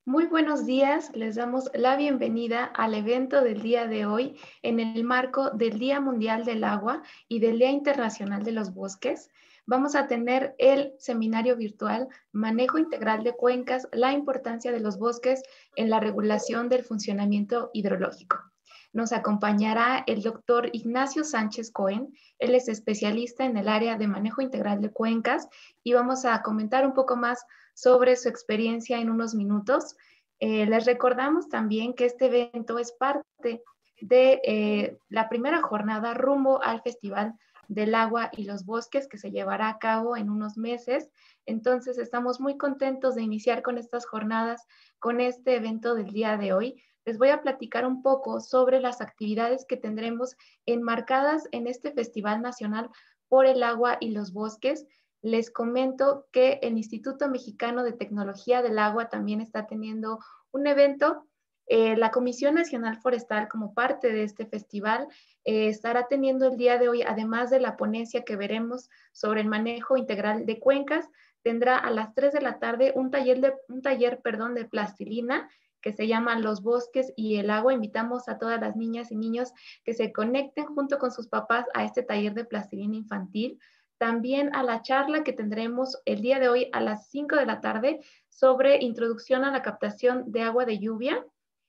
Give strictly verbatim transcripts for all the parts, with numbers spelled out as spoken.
Muy buenos días, les damos la bienvenida al evento del día de hoy en el marco del Día Mundial del Agua y del Día Internacional de los Bosques. Vamos a tener el seminario virtual Manejo Integral de Cuencas, la importancia de los bosques en la regulación del funcionamiento hidrológico. Nos acompañará el doctor Ignacio Sánchez Cohen. Él es especialista en el área de manejo integral de cuencas y vamos a comentar un poco más sobre su experiencia en unos minutos. Eh, les recordamos también que este evento es parte de eh, la primera jornada rumbo al Festival del Agua y los Bosques que se llevará a cabo en unos meses. Entonces estamos muy contentos de iniciar con estas jornadas, con este evento del día de hoy. Les voy a platicar un poco sobre las actividades que tendremos enmarcadas en este Festival Nacional por el Agua y los Bosques. Les comento que el Instituto Mexicano de Tecnología del Agua también está teniendo un evento. Eh, la Comisión Nacional Forestal, como parte de este festival, eh, estará teniendo el día de hoy, además de la ponencia que veremos sobre el manejo integral de cuencas, tendrá a las tres de la tarde un taller, de, un taller perdón, de plastilina que se llama Los Bosques y el Agua. Invitamos a todas las niñas y niños que se conecten junto con sus papás a este taller de plastilina infantil. También a la charla que tendremos el día de hoy a las cinco de la tarde sobre introducción a la captación de agua de lluvia.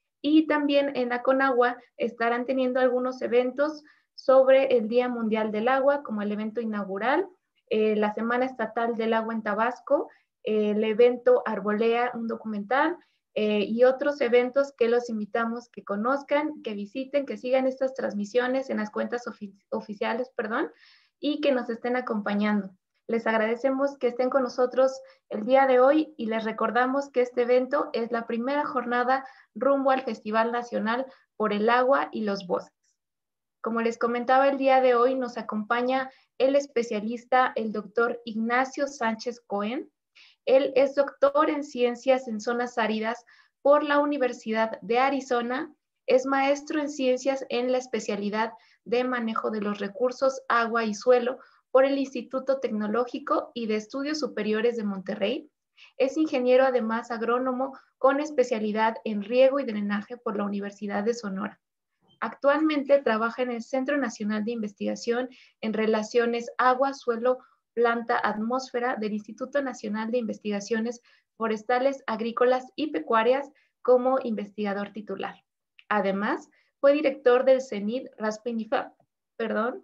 Y también en la Conagua estarán teniendo algunos eventos sobre el Día Mundial del Agua, como el evento inaugural, eh, la Semana Estatal del Agua en Tabasco, eh, el evento Arbolea, un documental, eh, y otros eventos que los invitamos que conozcan, que visiten, que sigan estas transmisiones en las cuentas ofi oficiales, perdón, y que nos estén acompañando. Les agradecemos que estén con nosotros el día de hoy y les recordamos que este evento es la primera jornada rumbo al Festival Nacional por el Agua y los Bosques. Como les comentaba, el día de hoy nos acompaña el especialista, el doctor Ignacio Sánchez Cohen. Él es doctor en ciencias en zonas áridas por la Universidad de Arizona. Es maestro en ciencias en la especialidad de manejo de los recursos agua y suelo por el Instituto Tecnológico y de Estudios Superiores de Monterrey. Es ingeniero además agrónomo con especialidad en riego y drenaje por la Universidad de Sonora. Actualmente trabaja en el Centro Nacional de Investigación en Relaciones Agua, Suelo, Planta, Atmósfera del Instituto Nacional de Investigaciones Forestales, Agrícolas y Pecuarias como investigador titular. Además, fue director del CENID RASPENIFAP, perdón,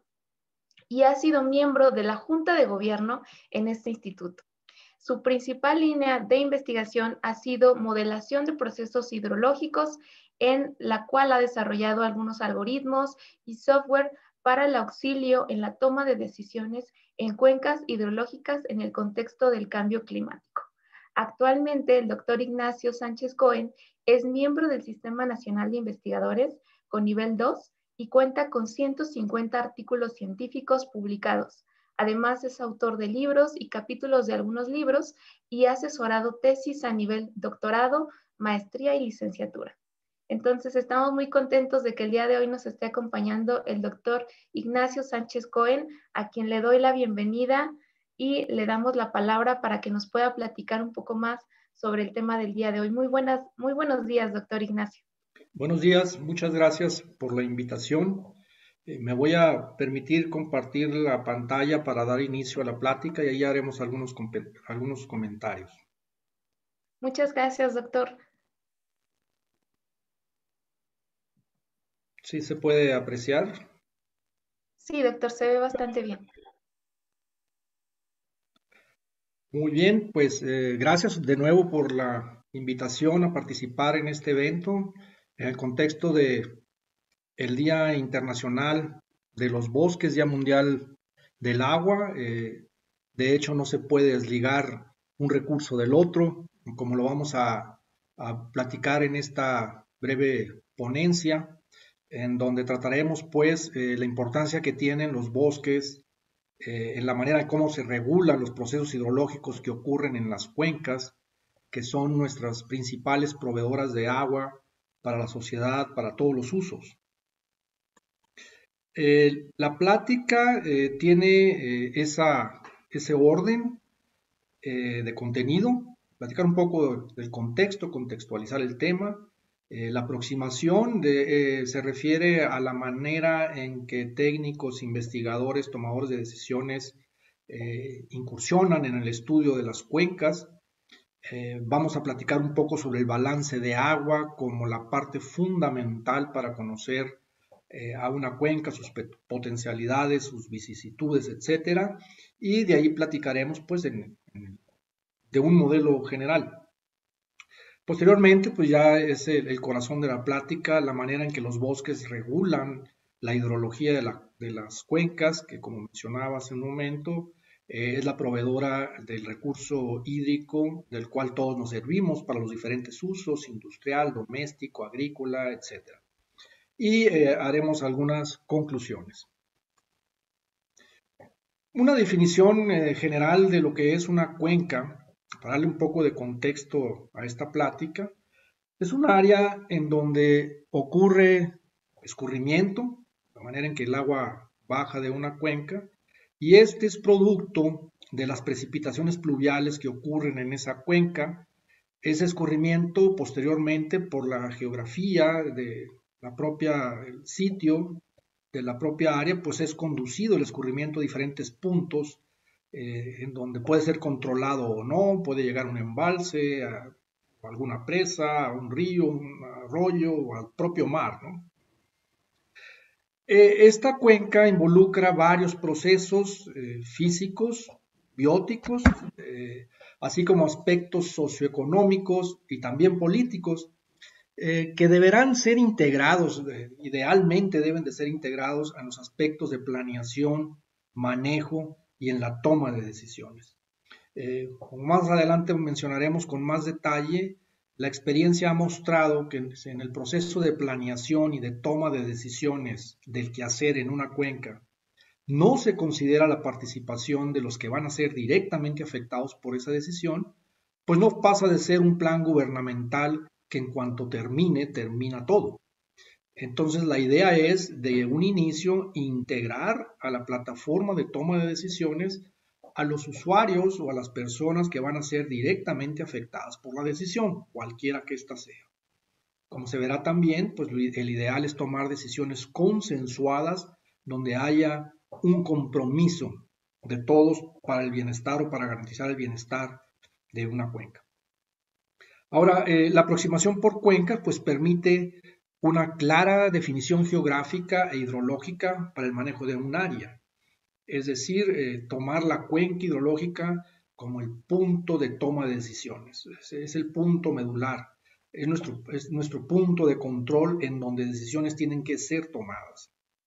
y ha sido miembro de la Junta de Gobierno en este instituto. Su principal línea de investigación ha sido modelación de procesos hidrológicos, en la cual ha desarrollado algunos algoritmos y software para el auxilio en la toma de decisiones en cuencas hidrológicas en el contexto del cambio climático. Actualmente, el doctor Ignacio Sánchez Cohen es miembro del Sistema Nacional de Investigadores con nivel dos y cuenta con ciento cincuenta artículos científicos publicados. Además, es autor de libros y capítulos de algunos libros y ha asesorado tesis a nivel doctorado, maestría y licenciatura. Entonces, estamos muy contentos de que el día de hoy nos esté acompañando el doctor Ignacio Sánchez Cohen, a quien le doy la bienvenida y le damos la palabra para que nos pueda platicar un poco más sobre el tema del día de hoy. Muy buenas, muy buenos días, doctor Ignacio. Buenos días, muchas gracias por la invitación. Eh, me voy a permitir compartir la pantalla para dar inicio a la plática y ahí haremos algunos, algunos comentarios. Muchas gracias, doctor. ¿Sí se puede apreciar? Sí, doctor, se ve bastante bien. Muy bien, pues eh, gracias de nuevo por la invitación a participar en este evento en el contexto de el Día Internacional de los Bosques, Día Mundial del Agua. Eh, de hecho, no se puede desligar un recurso del otro, como lo vamos a, a platicar en esta breve ponencia, en donde trataremos pues eh, la importancia que tienen los bosques, eh, en la manera en cómo se regulan los procesos hidrológicos que ocurren en las cuencas, que son nuestras principales proveedoras de agua para la sociedad, para todos los usos. Eh, la plática eh, tiene eh, esa, ese orden eh, de contenido. platicar un poco del contexto, contextualizar el tema. Eh, la aproximación de, eh, se refiere a la manera en que técnicos, investigadores, tomadores de decisiones eh, incursionan en el estudio de las cuencas. Eh, vamos a platicar un poco sobre el balance de agua como la parte fundamental para conocer eh, a una cuenca, sus potencialidades, sus vicisitudes, etcétera. Y de ahí platicaremos pues en, en, de un modelo general. Posteriormente, pues ya es el, el, corazón de la plática, la manera en que los bosques regulan la hidrología de, la, de las cuencas, que como mencionaba hace un momento, eh, es la proveedora del recurso hídrico del cual todos nos servimos para los diferentes usos, industrial, doméstico, agrícola, etcétera. Y eh, haremos algunas conclusiones. Una definición eh, general de lo que es una cuenca, para darle un poco de contexto a esta plática, es un área en donde ocurre escurrimiento, la manera en que el agua baja de una cuenca, y este es producto de las precipitaciones pluviales que ocurren en esa cuenca. Ese escurrimiento posteriormente por la geografía de la propia el sitio, de la propia área, pues es conducido el escurrimiento a diferentes puntos eh, en donde puede ser controlado o no, puede llegar a un embalse, a, a alguna presa, a un río, un arroyo o al propio mar, ¿no? Eh, esta cuenca involucra varios procesos eh, físicos, bióticos, eh, así como aspectos socioeconómicos y también políticos, eh, que deberán ser integrados, eh, idealmente deben de ser integrados a los aspectos de planeación, manejo y en la toma de decisiones. Eh, más adelante mencionaremos con más detalle, la experiencia ha mostrado que en el proceso de planeación y de toma de decisiones del quehacer en una cuenca, no se considera la participación de los que van a ser directamente afectados por esa decisión, pues no pasa de ser un plan gubernamental que en cuanto termine, termina todo. Entonces la idea es de un inicio integrar a la plataforma de toma de decisiones a los usuarios o a las personas que van a ser directamente afectadas por la decisión, cualquiera que ésta sea. Como se verá también, pues el ideal es tomar decisiones consensuadas donde haya un compromiso de todos para el bienestar o para garantizar el bienestar de una cuenca. Ahora, eh, la aproximación por cuencas pues permite una clara definición geográfica e hidrológica para el manejo de un área. Es decir, eh, tomar la cuenca hidrológica como el punto de toma de decisiones. Es, es el punto medular, es nuestro, es nuestro punto de control en donde decisiones tienen que ser tomadas.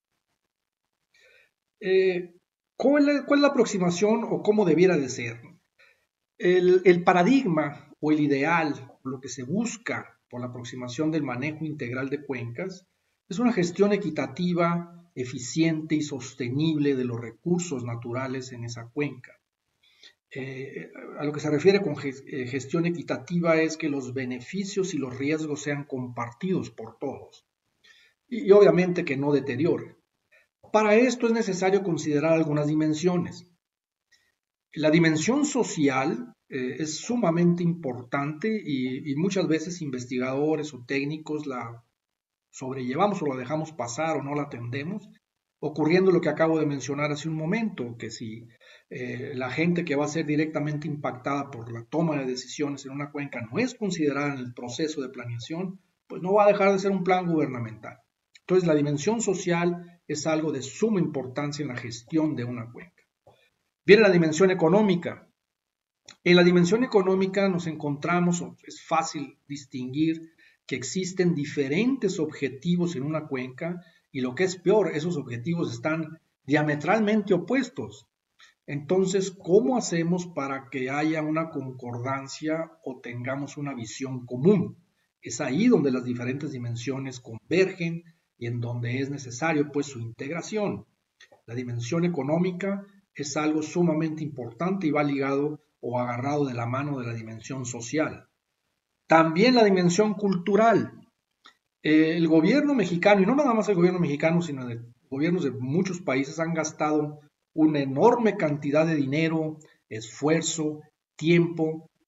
Eh, ¿cuál, es, ¿Cuál es la aproximación o cómo debiera de ser? El, el paradigma o el ideal, lo que se busca por la aproximación del manejo integral de cuencas, es una gestión equitativa, eficiente y sostenible de los recursos naturales en esa cuenca. Eh, a lo que se refiere con gestión equitativa es que los beneficios y los riesgos sean compartidos por todos y, y obviamente que no deteriore. Para esto es necesario considerar algunas dimensiones. La dimensión social eh, es sumamente importante y, y muchas veces investigadores o técnicos la sobrellevamos o la dejamos pasar o no la atendemos, ocurriendo lo que acabo de mencionar hace un momento, que si eh, la gente que va a ser directamente impactada por la toma de decisiones en una cuenca no es considerada en el proceso de planeación, pues no va a dejar de ser un plan gubernamental. Entonces la dimensión social es algo de suma importancia en la gestión de una cuenca. Viene la dimensión económica. En la dimensión económica nos encontramos, es fácil distinguir que existen diferentes objetivos en una cuenca y lo que es peor, esos objetivos están diametralmente opuestos. Entonces, ¿cómo hacemos para que haya una concordancia o tengamos una visión común? Es ahí donde las diferentes dimensiones convergen y en donde es necesario pues su integración. La dimensión económica es algo sumamente importante y va ligado o agarrado de la mano de la dimensión social. También la dimensión cultural. Eh, el gobierno mexicano, y no nada más el gobierno mexicano, sino de gobiernos de muchos países, han gastado una enorme cantidad de dinero, esfuerzo, tiempo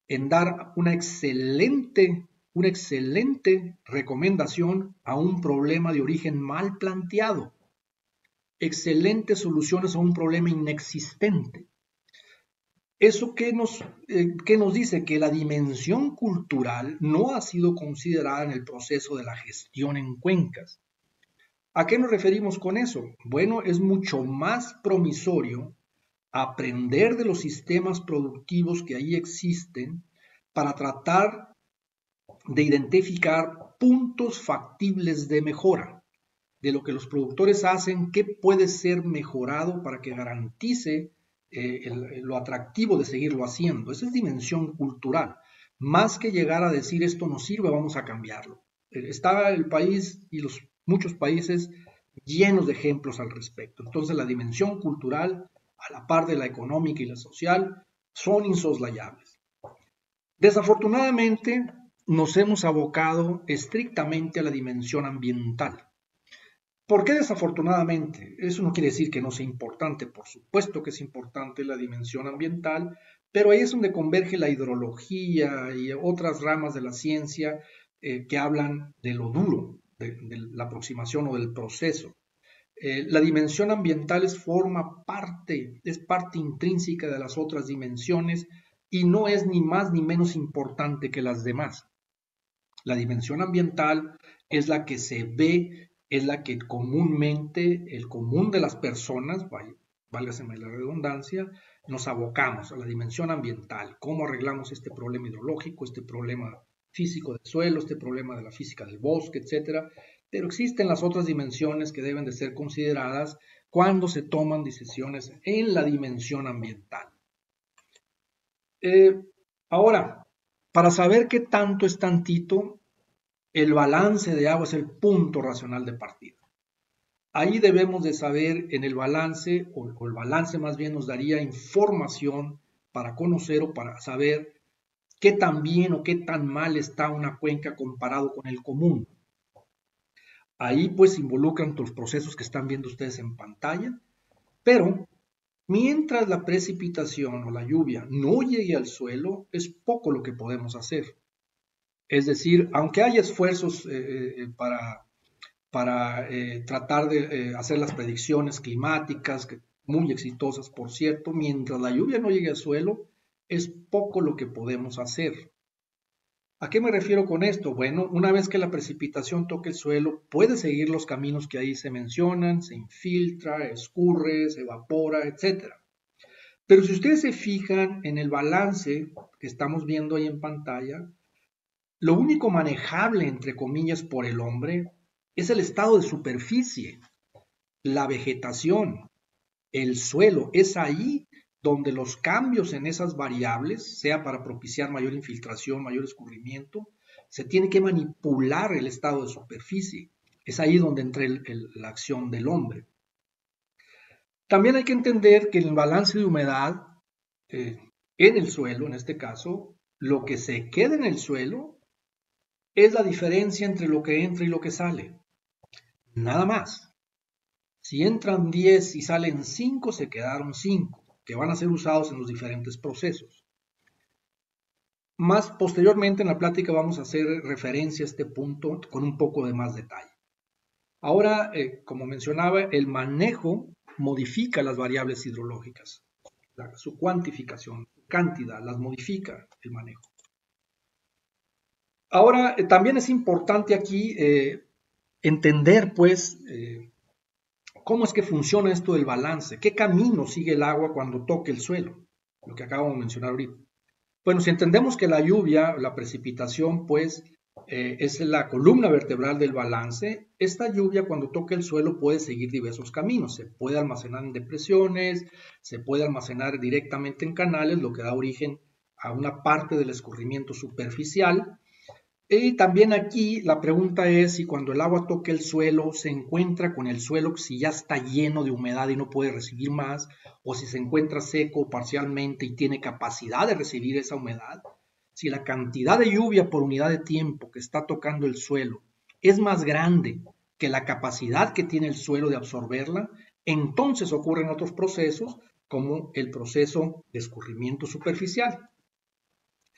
en dar una excelente, una excelente recomendación a un problema de origen mal planteado. Excelentes soluciones a un problema inexistente. ¿Eso qué nos, eh, qué nos dice? Que la dimensión cultural no ha sido considerada en el proceso de la gestión en cuencas. ¿A qué nos referimos con eso? Bueno, es mucho más promisorio aprender de los sistemas productivos que ahí existen para tratar de identificar puntos factibles de mejora, de lo que los productores hacen, qué puede ser mejorado para que garantice eh, el, lo atractivo de seguirlo haciendo. Esa es dimensión cultural. Más que llegar a decir esto no sirve, vamos a cambiarlo. Está el país y los muchos países llenos de ejemplos al respecto. Entonces la dimensión cultural, a la par de la económica y la social, son insoslayables. Desafortunadamente, nos hemos abocado estrictamente a la dimensión ambiental. ¿Por qué desafortunadamente? Eso no quiere decir que no sea importante, por supuesto que es importante la dimensión ambiental, pero ahí es donde converge la hidrología y otras ramas de la ciencia eh, que hablan de lo duro, de, de la aproximación o del proceso. Eh, la dimensión ambiental es forma parte, es parte intrínseca de las otras dimensiones y no es ni más ni menos importante que las demás. La dimensión ambiental es la que se ve, es la que comúnmente, el común de las personas, válgaseme la redundancia, nos abocamos a la dimensión ambiental. ¿Cómo arreglamos este problema hidrológico, este problema físico del suelo, este problema de la física del bosque, etcétera? Pero existen las otras dimensiones que deben de ser consideradas cuando se toman decisiones en la dimensión ambiental. Eh, ahora, para saber qué tanto es tantito, el balance de agua es el punto racional de partida. Ahí debemos de saber en el balance, o, o el balance más bien nos daría información para conocer o para saber qué tan bien o qué tan mal está una cuenca comparado con el común. Ahí pues involucran los procesos que están viendo ustedes en pantalla, pero mientras la precipitación o la lluvia no llegue al suelo, es poco lo que podemos hacer. Es decir, aunque hay esfuerzos eh, para, para eh, tratar de eh, hacer las predicciones climáticas, que, muy exitosas por cierto, mientras la lluvia no llegue al suelo, es poco lo que podemos hacer. ¿A qué me refiero con esto? Bueno, una vez que la precipitación toque el suelo, puede seguir los caminos que ahí se mencionan, se infiltra, escurre, se evapora, etcétera. Pero si ustedes se fijan en el balance que estamos viendo ahí en pantalla, lo único manejable, entre comillas, por el hombre es el estado de superficie, la vegetación, el suelo. Es ahí donde los cambios en esas variables, sea para propiciar mayor infiltración, mayor escurrimiento, se tiene que manipular el estado de superficie. Es ahí donde entra el, el, la acción del hombre. También hay que entender que en el balance de humedad, eh, en el suelo, en este caso, lo que se queda en el suelo es la diferencia entre lo que entra y lo que sale. Nada más. Si entran diez y salen cinco, se quedaron cinco, que van a ser usados en los diferentes procesos. Más posteriormente en la plática vamos a hacer referencia a este punto con un poco de más detalle. Ahora, eh, como mencionaba, el manejo modifica las variables hidrológicas. La, su cuantificación, su cantidad, las modifica el manejo. Ahora, eh, también es importante aquí eh, entender, pues, eh, cómo es que funciona esto del balance, qué camino sigue el agua cuando toque el suelo, lo que acabamos de mencionar ahorita. Bueno, si entendemos que la lluvia, la precipitación, pues, eh, es la columna vertebral del balance, esta lluvia cuando toque el suelo puede seguir diversos caminos. Se puede almacenar en depresiones, se puede almacenar directamente en canales, lo que da origen a una parte del escurrimiento superficial. Y también aquí la pregunta es si cuando el agua toque el suelo se encuentra con el suelo si ya está lleno de humedad y no puede recibir más, o si se encuentra seco parcialmente y tiene capacidad de recibir esa humedad. Si la cantidad de lluvia por unidad de tiempo que está tocando el suelo es más grande que la capacidad que tiene el suelo de absorberla, entonces ocurren otros procesos como el proceso de escurrimiento superficial.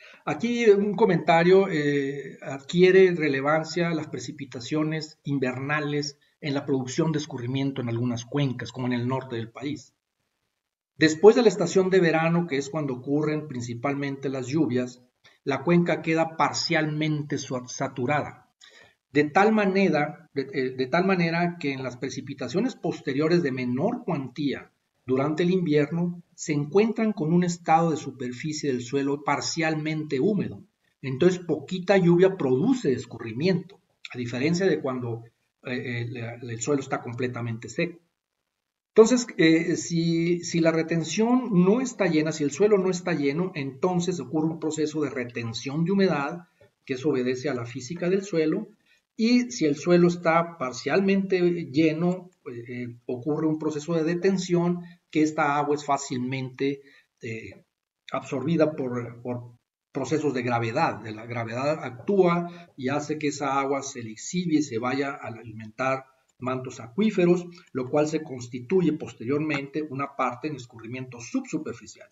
Aquí un comentario, eh, adquiere relevancia las precipitaciones invernales en la producción de escurrimiento en algunas cuencas, como en el norte del país. Después de la estación de verano, que es cuando ocurren principalmente las lluvias, la cuenca queda parcialmente saturada, de tal manera, de, eh, de tal manera que en las precipitaciones posteriores de menor cuantía durante el invierno se encuentran con un estado de superficie del suelo parcialmente húmedo. Entonces, poquita lluvia produce escurrimiento, a diferencia de cuando eh, el, el suelo está completamente seco. Entonces, eh, si, si la retención no está llena, si el suelo no está lleno, entonces ocurre un proceso de retención de humedad, que eso obedece a la física del suelo, y si el suelo está parcialmente lleno, eh, ocurre un proceso de detención, que esta agua es fácilmente eh, absorbida por, por procesos de gravedad. La gravedad actúa y hace que esa agua se lixivie y se vaya a alimentar mantos acuíferos, lo cual se constituye posteriormente una parte en escurrimiento subsuperficial.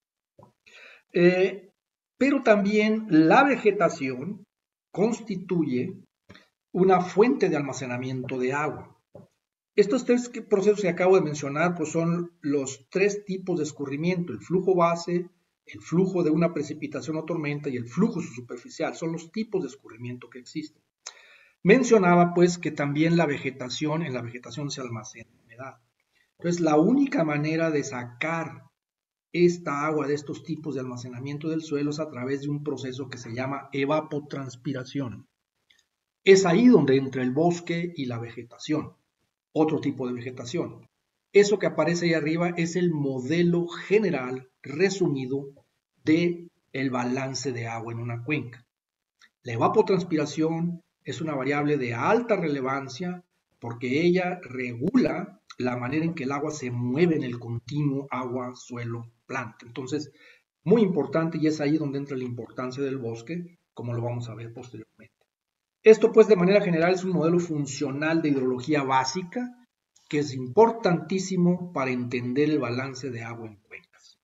Eh, pero también la vegetación constituye una fuente de almacenamiento de agua. Estos tres procesos que acabo de mencionar pues son los tres tipos de escurrimiento: el flujo base, el flujo de una precipitación o tormenta y el flujo superficial. Son los tipos de escurrimiento que existen. Mencionaba pues que también la vegetación, en la vegetación se almacena humedad. Entonces la única manera de sacar esta agua de estos tipos de almacenamiento del suelo es a través de un proceso que se llama evapotranspiración. Es ahí donde entra el bosque y la vegetación, otro tipo de vegetación. Eso que aparece ahí arriba es el modelo general resumido de el balance de agua en una cuenca. La evapotranspiración es una variable de alta relevancia porque ella regula la manera en que el agua se mueve en el continuo agua, suelo, planta. Entonces, muy importante, y es ahí donde entra la importancia del bosque, como lo vamos a ver posteriormente. Esto, pues, de manera general es un modelo funcional de hidrología básica que es importantísimo para entender el balance de agua en cuencas.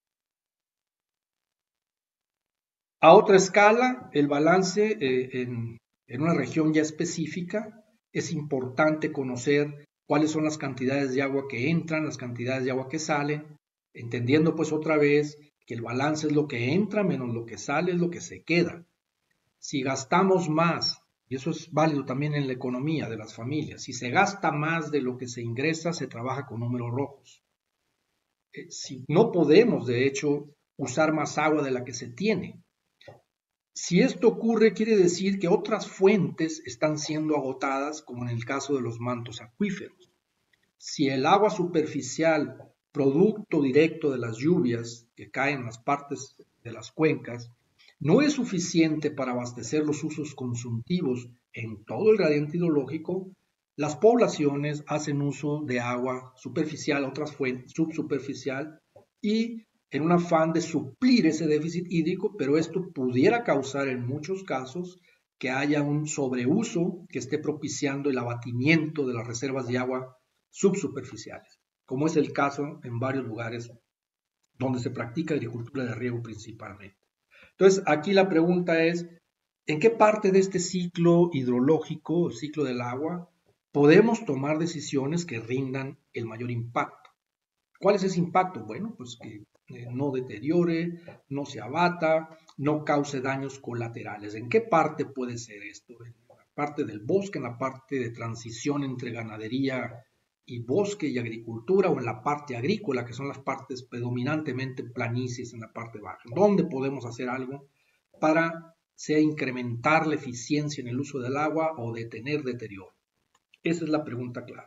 A otra escala, el balance eh, en, en una región ya específica, es importante conocer cuáles son las cantidades de agua que entran, las cantidades de agua que salen, entendiendo pues otra vez que el balance es lo que entra menos lo que sale, es lo que se queda. Si gastamos más, y eso es válido también en la economía de las familias, si se gasta más de lo que se ingresa, se trabaja con números rojos. Eh, si no podemos, de hecho, usar más agua de la que se tiene. Si esto ocurre, quiere decir que otras fuentes están siendo agotadas, como en el caso de los mantos acuíferos. Si el agua superficial, producto directo de las lluvias que caen en las partes de las cuencas, no es suficiente para abastecer los usos consultivos en todo el gradiente hidrológico, las poblaciones hacen uso de agua superficial, otras fuentes subsuperficial, y en un afán de suplir ese déficit hídrico, pero esto pudiera causar en muchos casos que haya un sobreuso que esté propiciando el abatimiento de las reservas de agua subsuperficiales, como es el caso en varios lugares donde se practica agricultura de riego principalmente. Entonces, aquí la pregunta es, ¿en qué parte de este ciclo hidrológico, el ciclo del agua, podemos tomar decisiones que rindan el mayor impacto? ¿Cuál es ese impacto? Bueno, pues que eh, no deteriore, no se abata, no cause daños colaterales. ¿En qué parte puede ser esto? ¿En la parte del bosque, en la parte de transición entre ganadería y bosque y agricultura, o en la parte agrícola, que son las partes predominantemente planicies en la parte baja? ¿Dónde podemos hacer algo para sea incrementar la eficiencia en el uso del agua o detener deterioro? Esa es la pregunta clave.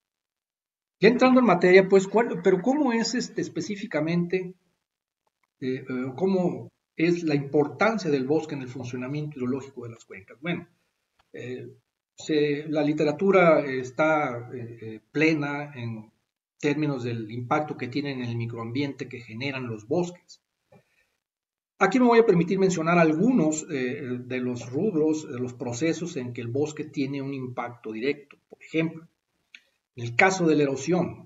Ya entrando en materia, pues, ¿cuál, pero cómo es este, específicamente, eh, eh, cómo es la importancia del bosque en el funcionamiento hidrológico de las cuencas? Bueno, eh, se, la literatura está eh, eh, plena en términos del impacto que tienen en el microambiente que generan los bosques. Aquí me voy a permitir mencionar algunos eh, de los rubros, de los procesos en que el bosque tiene un impacto directo. Por ejemplo, en el caso de la erosión,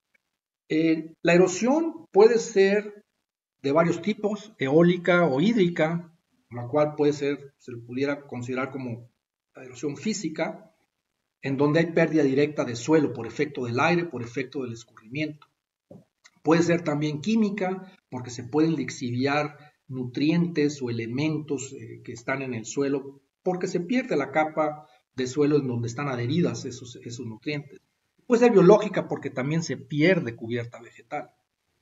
eh, la erosión puede ser de varios tipos, eólica o hídrica, la cual puede ser, se le pudiera considerar como la erosión física, en donde hay pérdida directa de suelo por efecto del aire, por efecto del escurrimiento. Puede ser también química, porque se pueden lixiviar nutrientes o elementos eh, que están en el suelo, porque se pierde la capa de suelo en donde están adheridas esos, esos nutrientes. Puede ser biológica, porque también se pierde cubierta vegetal.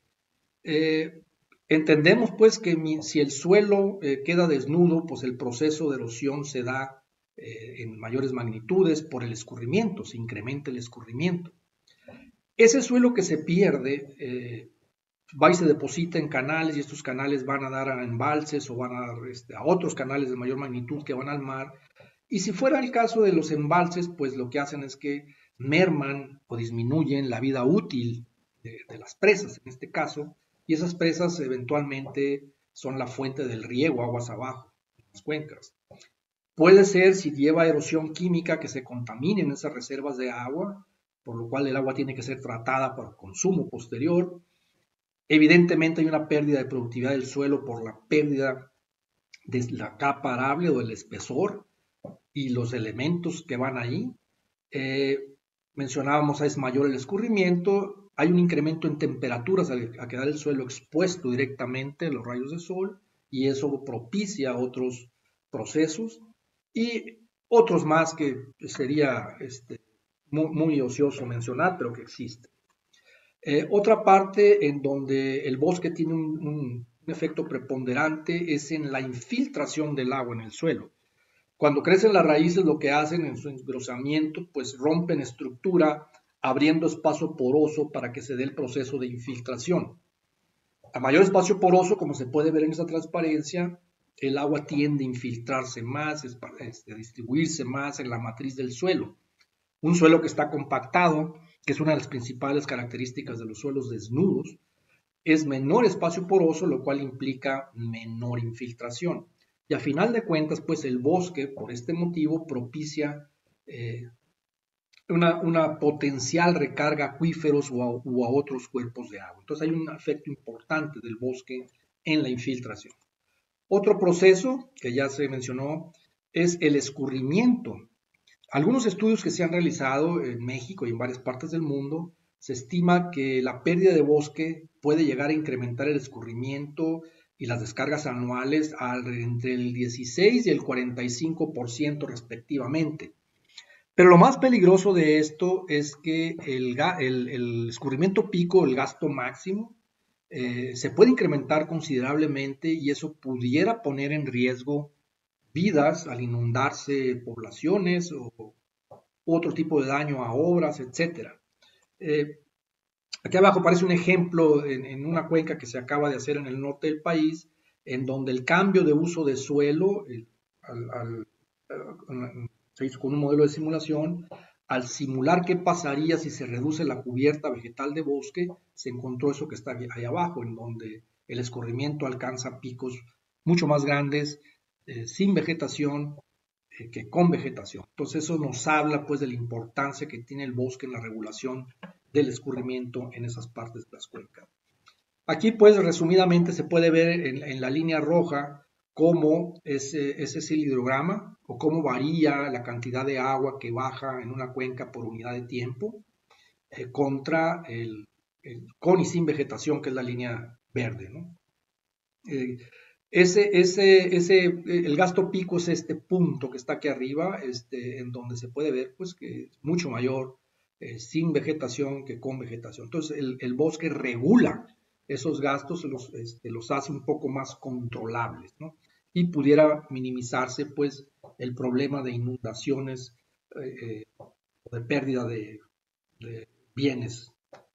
Eh, entendemos pues que mi, si el suelo eh, queda desnudo, pues el proceso de erosión se da eh, en mayores magnitudes por el escurrimiento, se incrementa el escurrimiento. Ese suelo que se pierde eh, va y se deposita en canales, y estos canales van a dar a embalses o van a dar este, a otros canales de mayor magnitud que van al mar. Y si fuera el caso de los embalses, pues lo que hacen es que merman o disminuyen la vida útil de, de las presas, en este caso, y esas presas eventualmente son la fuente del riego aguas abajo, en las cuencas. Puede ser, si lleva erosión química, que se contaminen esas reservas de agua, por lo cual el agua tiene que ser tratada para consumo posterior. Evidentemente hay una pérdida de productividad del suelo por la pérdida de la capa arable o del espesor y los elementos que van ahí. Eh, mencionábamos, es mayor el escurrimiento, hay un incremento en temperaturas a quedar el suelo expuesto directamente a los rayos de sol, y eso propicia otros procesos y otros más que sería este, muy, muy ocioso mencionar, pero que existen. Eh, otra parte en donde el bosque tiene un, un, un efecto preponderante es en la infiltración del agua en el suelo. Cuando crecen las raíces, lo que hacen en su engrosamiento, pues rompen estructura, abriendo espacio poroso para que se dé el proceso de infiltración. A mayor espacio poroso, como se puede ver en esa transparencia, el agua tiende a infiltrarse más, a distribuirse más en la matriz del suelo. Un suelo que está compactado, que es una de las principales características de los suelos desnudos, es menor espacio poroso, lo cual implica menor infiltración. Y a final de cuentas, pues el bosque, por este motivo, propicia eh, una, una potencial recarga a acuíferos o a, o a otros cuerpos de agua. Entonces hay un efecto importante del bosque en la infiltración. Otro proceso que ya se mencionó es el escurrimiento. Algunos estudios que se han realizado en México y en varias partes del mundo, se estima que la pérdida de bosque puede llegar a incrementar el escurrimiento y las descargas anuales entre el dieciséis y el cuarenta y cinco por ciento respectivamente. Pero lo más peligroso de esto es que el, el, el escurrimiento pico, el gasto máximo, eh, se puede incrementar considerablemente, y eso pudiera poner en riesgo vidas al inundarse poblaciones o otro tipo de daño a obras, etcétera. Eh, aquí abajo aparece un ejemplo en, en una cuenca que se acaba de hacer en el norte del país, en donde el cambio de uso de suelo el, al, al, al, se hizo con un modelo de simulación. Al simular qué pasaría si se reduce la cubierta vegetal de bosque, se encontró eso que está ahí abajo, en donde el escurrimiento alcanza picos mucho más grandes, eh, sin vegetación, eh, que con vegetación. Entonces eso nos habla pues de la importancia que tiene el bosque en la regulación del escurrimiento en esas partes de las cuencas. Aquí pues resumidamente se puede ver en, en la línea roja cómo ese, ese es el hidrograma, o cómo varía la cantidad de agua que baja en una cuenca por unidad de tiempo, eh, contra el, el con y sin vegetación, que es la línea verde, ¿no? Eh, ese, ese, ese, el gasto pico es este punto que está aquí arriba, este, en donde se puede ver pues que es mucho mayor eh, sin vegetación que con vegetación. Entonces el, el bosque regula esos gastos, los, este, los hace un poco más controlables, ¿no? Y pudiera minimizarse pues el problema de inundaciones eh, o de pérdida de, de bienes.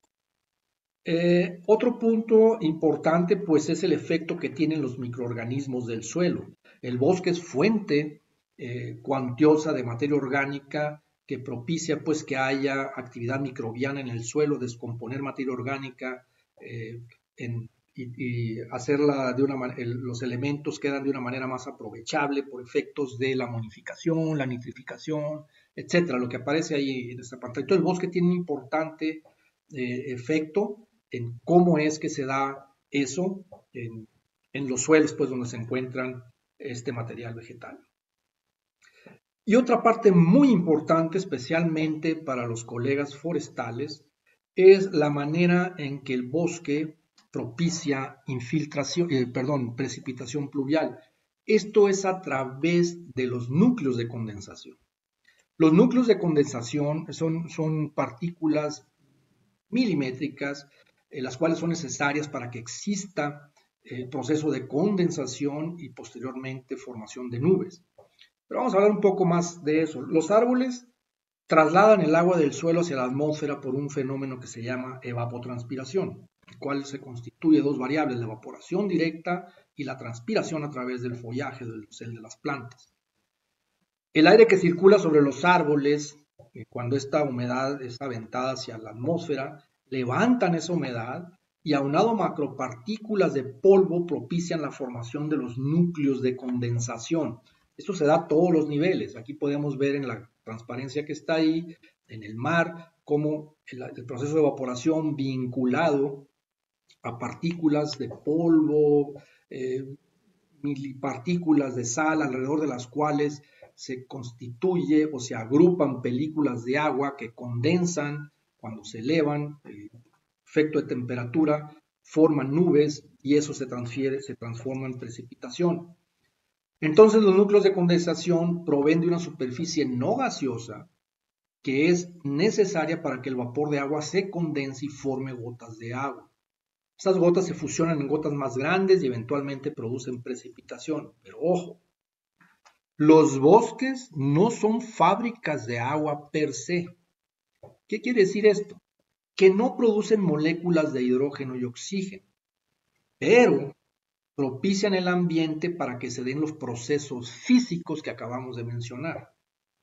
Eh, otro punto importante pues es el efecto que tienen los microorganismos del suelo. El bosque es fuente eh, cuantiosa de materia orgánica que propicia pues que haya actividad microbiana en el suelo, descomponer materia orgánica eh, en, y, y, hacerla de una manera, los elementos quedan de una manera más aprovechable por efectos de la amonificación, la nitrificación, etcétera, lo que aparece ahí en esta pantalla. Entonces el bosque tiene un importante eh, efecto en cómo es que se da eso en, en los suelos pues donde se encuentran este material vegetal. Y otra parte muy importante, especialmente para los colegas forestales, es la manera en que el bosque propicia infiltración, eh, perdón, precipitación pluvial. Esto es a través de los núcleos de condensación. Los núcleos de condensación son, son partículas milimétricas, eh, las cuales son necesarias para que exista el proceso de condensación y posteriormente formación de nubes. Pero vamos a hablar un poco más de eso. Los árboles trasladan el agua del suelo hacia la atmósfera por un fenómeno que se llama evapotranspiración, el cual se constituye de dos variables, la evaporación directa y la transpiración a través del follaje del cel de las plantas. El aire que circula sobre los árboles, eh, cuando esta humedad es aventada hacia la atmósfera, levantan esa humedad y aunado a macropartículas de polvo propician la formación de los núcleos de condensación. Esto se da a todos los niveles. Aquí podemos ver en la transparencia que está ahí, en el mar, cómo el, el proceso de evaporación vinculado a partículas de polvo, eh, milipartículas de sal, alrededor de las cuales se constituye o se agrupan películas de agua que condensan cuando se elevan, el efecto de temperatura, forman nubes y eso se transfiere, se transforma en precipitación. Entonces los núcleos de condensación proveen de una superficie no gaseosa que es necesaria para que el vapor de agua se condense y forme gotas de agua. Estas gotas se fusionan en gotas más grandes y eventualmente producen precipitación. Pero ojo, los bosques no son fábricas de agua per se. ¿Qué quiere decir esto? Que no producen moléculas de hidrógeno y oxígeno, pero propician el ambiente para que se den los procesos físicos que acabamos de mencionar.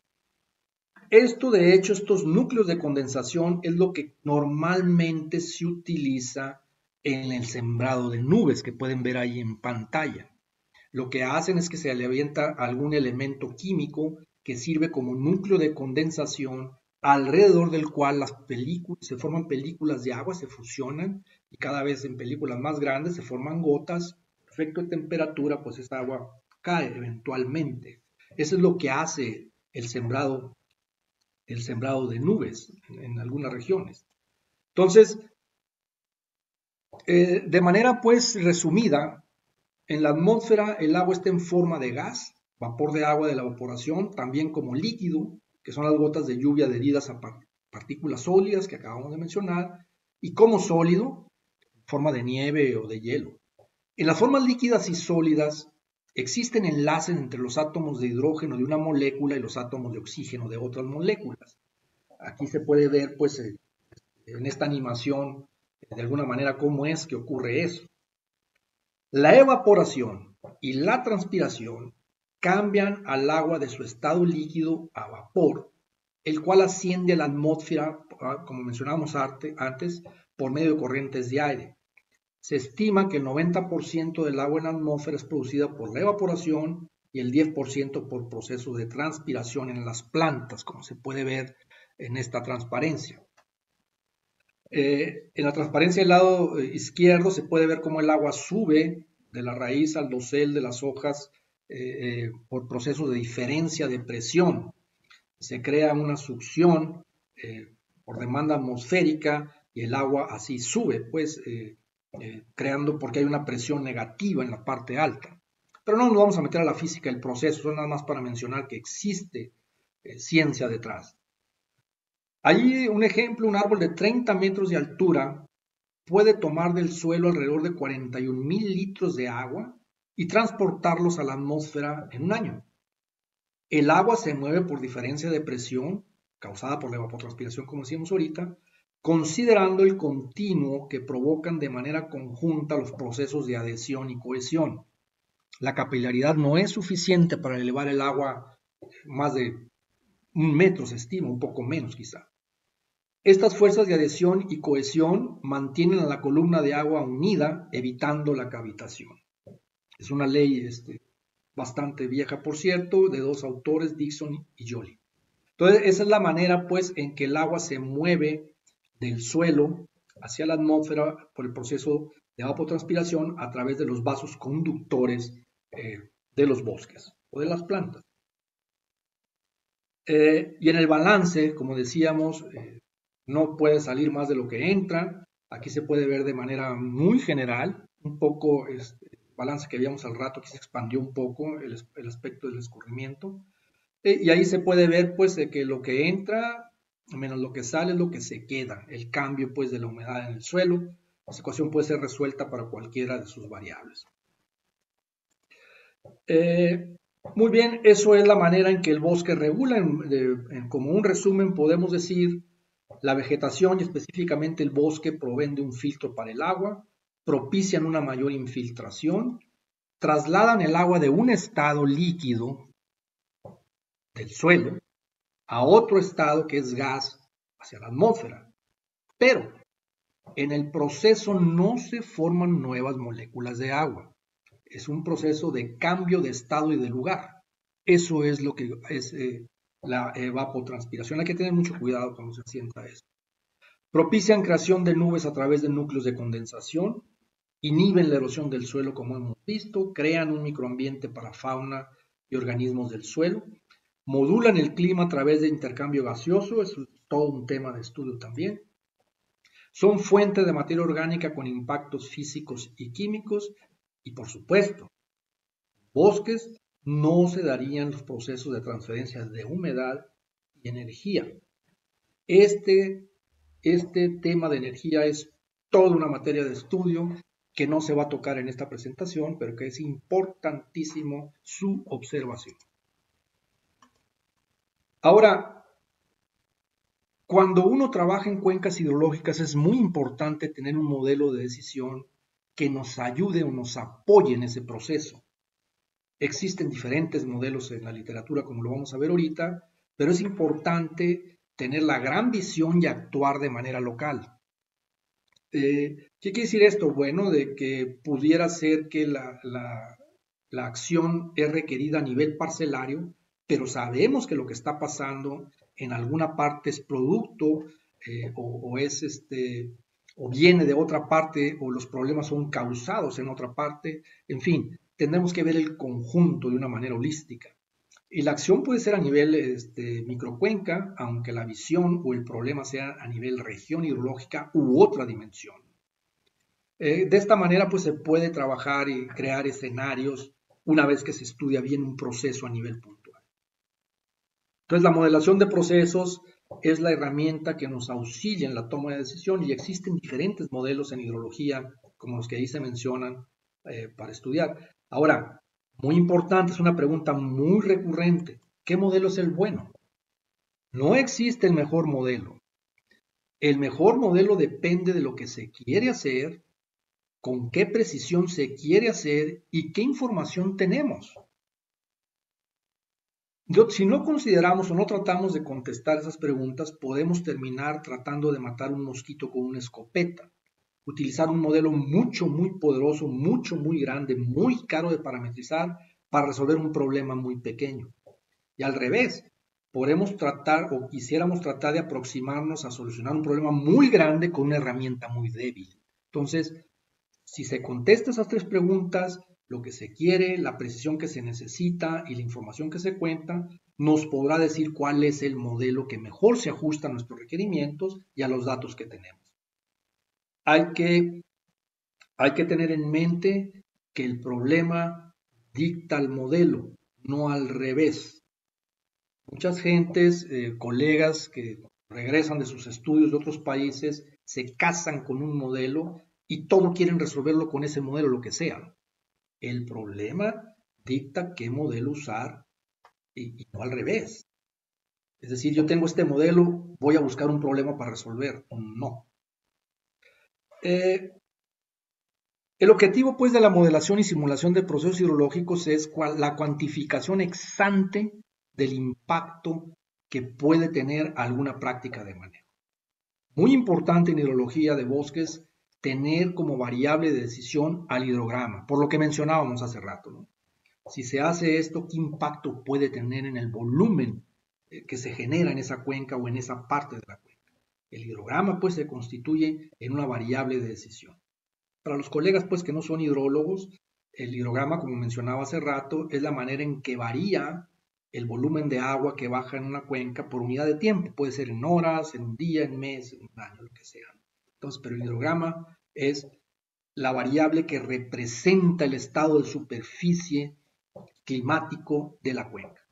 Esto, de hecho, estos núcleos de condensación es lo que normalmente se utiliza en el sembrado de nubes que pueden ver ahí en pantalla. Lo que hacen es que se le avienta algún elemento químico que sirve como núcleo de condensación alrededor del cual las películas, se forman películas de agua, se fusionan y cada vez en películas más grandes se forman gotas. Efecto de temperatura, pues esta agua cae eventualmente. Eso es lo que hace el sembrado, el sembrado de nubes en, en algunas regiones. Entonces, eh, de manera pues resumida, en la atmósfera el agua está en forma de gas, vapor de agua de la evaporación, también como líquido, que son las gotas de lluvia adheridas a partículas sólidas que acabamos de mencionar, y como sólido, en forma de nieve o de hielo. En las formas líquidas y sólidas existen enlaces entre los átomos de hidrógeno de una molécula y los átomos de oxígeno de otras moléculas. Aquí se puede ver pues en esta animación de alguna manera cómo es que ocurre eso. La evaporación y la transpiración cambian al agua de su estado líquido a vapor, el cual asciende a la atmósfera, como mencionábamos antes, por medio de corrientes de aire. Se estima que el noventa por ciento del agua en la atmósfera es producida por la evaporación y el diez por ciento por procesos de transpiración en las plantas, como se puede ver en esta transparencia. Eh, en la transparencia del lado izquierdo se puede ver cómo el agua sube de la raíz al dosel de las hojas eh, eh, por procesos de diferencia de presión. Se crea una succión eh, por demanda atmosférica y el agua así sube, pues eh, Eh, creando porque hay una presión negativa en la parte alta. Pero no nos vamos a meter a la física del proceso, son nada más para mencionar que existe eh, ciencia detrás. Allí un ejemplo, un árbol de treinta metros de altura puede tomar del suelo alrededor de cuarenta y un mil litros de agua y transportarlos a la atmósfera en un año. El agua se mueve por diferencia de presión causada por la evapotranspiración, como decíamos ahorita, considerando el continuo que provocan de manera conjunta los procesos de adhesión y cohesión. La capilaridad no es suficiente para elevar el agua más de un metro, se estima, un poco menos quizá. Estas fuerzas de adhesión y cohesión mantienen a la columna de agua unida, evitando la cavitación. Es una ley este, bastante vieja, por cierto, de dos autores, Dixon y Joly. Entonces, esa es la manera, pues, en que el agua se mueve del suelo hacia la atmósfera por el proceso de evapotranspiración a través de los vasos conductores eh, de los bosques o de las plantas. Eh, y en el balance, como decíamos, eh, no puede salir más de lo que entra. Aquí se puede ver de manera muy general, un poco este, el balance que veíamos al rato, que se expandió un poco el, el aspecto del escurrimiento. Eh, y ahí se puede ver pues de que lo que entra menos lo que sale es lo que se queda, el cambio pues de la humedad en el suelo. La ecuación puede ser resuelta para cualquiera de sus variables. Eh, muy bien, eso es la manera en que el bosque regula. En, de, en, como un resumen podemos decir, la vegetación y específicamente el bosque proveen de un filtro para el agua, propician una mayor infiltración, trasladan el agua de un estado líquido del suelo a otro estado que es gas hacia la atmósfera. Pero en el proceso no se forman nuevas moléculas de agua. Es un proceso de cambio de estado y de lugar. Eso es lo que es eh, la evapotranspiración. Hay que tener mucho cuidado cuando se sienta eso. Propician creación de nubes a través de núcleos de condensación, inhiben la erosión del suelo como hemos visto, crean un microambiente para fauna y organismos del suelo, modulan el clima a través de intercambio gaseoso, eso es todo un tema de estudio también. Son fuente de materia orgánica con impactos físicos y químicos y, por supuesto, bosques no se darían los procesos de transferencia de humedad y energía. Este, este tema de energía es toda una materia de estudio que no se va a tocar en esta presentación, pero que es importantísimo su observación. Ahora, cuando uno trabaja en cuencas hidrológicas es muy importante tener un modelo de decisión que nos ayude o nos apoye en ese proceso. Existen diferentes modelos en la literatura, como lo vamos a ver ahorita, pero es importante tener la gran visión y actuar de manera local. Eh, ¿Qué quiere decir esto? Bueno, de que pudiera ser que la, la, la acción es requerida a nivel parcelario, pero sabemos que lo que está pasando en alguna parte es producto eh, o, o es este o viene de otra parte o los problemas son causados en otra parte. En fin, tendremos que ver el conjunto de una manera holística. Y la acción puede ser a nivel este, microcuenca, aunque la visión o el problema sea a nivel región hidrológica u otra dimensión. Eh, de esta manera, pues se puede trabajar y crear escenarios una vez que se estudia bien un proceso a nivel puntual. Entonces, la modelación de procesos es la herramienta que nos auxilia en la toma de decisión y existen diferentes modelos en hidrología, como los que ahí se mencionan, eh, para estudiar. Ahora, muy importante, es una pregunta muy recurrente. ¿Qué modelo es el bueno? No existe el mejor modelo. El mejor modelo depende de lo que se quiere hacer, con qué precisión se quiere hacer y qué información tenemos. Si no consideramos o no tratamos de contestar esas preguntas, podemos terminar tratando de matar un mosquito con una escopeta. Utilizar un modelo mucho, muy poderoso, mucho, muy grande, muy caro de parametrizar para resolver un problema muy pequeño. Y al revés, podemos tratar o quisiéramos tratar de aproximarnos a solucionar un problema muy grande con una herramienta muy débil. Entonces, si se contesta esas tres preguntas, lo que se quiere, la precisión que se necesita y la información que se cuenta, nos podrá decir cuál es el modelo que mejor se ajusta a nuestros requerimientos y a los datos que tenemos. Hay que, hay que tener en mente que el problema dicta el modelo, no al revés. Muchas gentes, eh, colegas que regresan de sus estudios de otros países, se casan con un modelo y todo quieren resolverlo con ese modelo, lo que sea. El problema dicta qué modelo usar y, y no al revés. Es decir, yo tengo este modelo, voy a buscar un problema para resolver. No. Eh, el objetivo, pues, de la modelación y simulación de procesos hidrológicos es la cuantificación ex ante del impacto que puede tener alguna práctica de manejo. Muy importante en hidrología de bosques tener como variable de decisión al hidrograma, por lo que mencionábamos hace rato, ¿no? Si se hace esto, ¿qué impacto puede tener en el volumen que se genera en esa cuenca o en esa parte de la cuenca? El hidrograma, pues, se constituye en una variable de decisión. Para los colegas, pues, que no son hidrólogos, El hidrograma, como mencionaba hace rato, es la manera en que varía el volumen de agua que baja en una cuenca por unidad de tiempo. Puede ser en horas, en un día, en mes, en un año, lo que sea. Entonces, pero el hidrograma es la variable que representa el estado de superficie climático de la cuenca.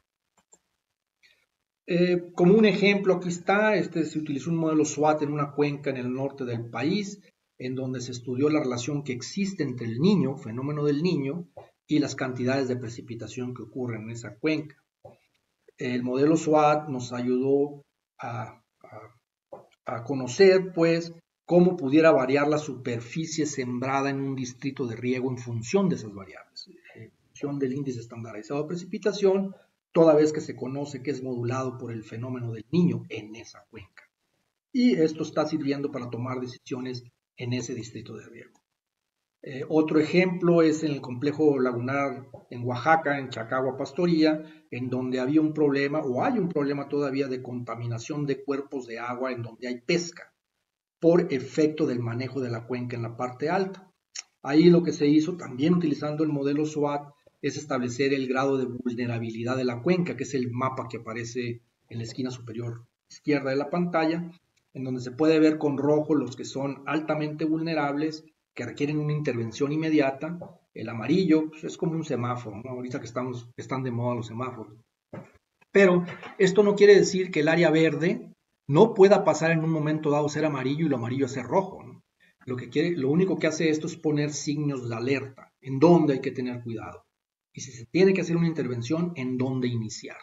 Eh, como un ejemplo, aquí está, este, se utilizó un modelo SWOT en una cuenca en el norte del país, en donde se estudió la relación que existe entre el Niño, fenómeno del Niño, y las cantidades de precipitación que ocurren en esa cuenca. El modelo SWOT nos ayudó a, a, a conocer, pues, cómo pudiera variar la superficie sembrada en un distrito de riego en función de esas variables, en función del índice estandarizado de precipitación, toda vez que se conoce que es modulado por el fenómeno del Niño en esa cuenca. Y esto está sirviendo para tomar decisiones en ese distrito de riego. Eh, otro ejemplo es en el complejo lagunar en Oaxaca, en Chacagua, Pastoría, en donde había un problema, o hay un problema todavía de contaminación de cuerpos de agua en donde hay pesca, por efecto del manejo de la cuenca en la parte alta. Ahí lo que se hizo, también utilizando el modelo SWOT, es establecer el grado de vulnerabilidad de la cuenca, que es el mapa que aparece en la esquina superior izquierda de la pantalla, en donde se puede ver con rojo los que son altamente vulnerables, que requieren una intervención inmediata. El amarillo pues, es como un semáforo, ¿no? Ahorita que estamos, están de moda los semáforos. Pero esto no quiere decir que el área verde no pueda pasar en un momento dado ser amarillo y lo amarillo ser rojo, ¿no? Lo, que quiere, lo único que hace esto es poner signos de alerta, en dónde hay que tener cuidado. Y si se tiene que hacer una intervención, en dónde iniciar.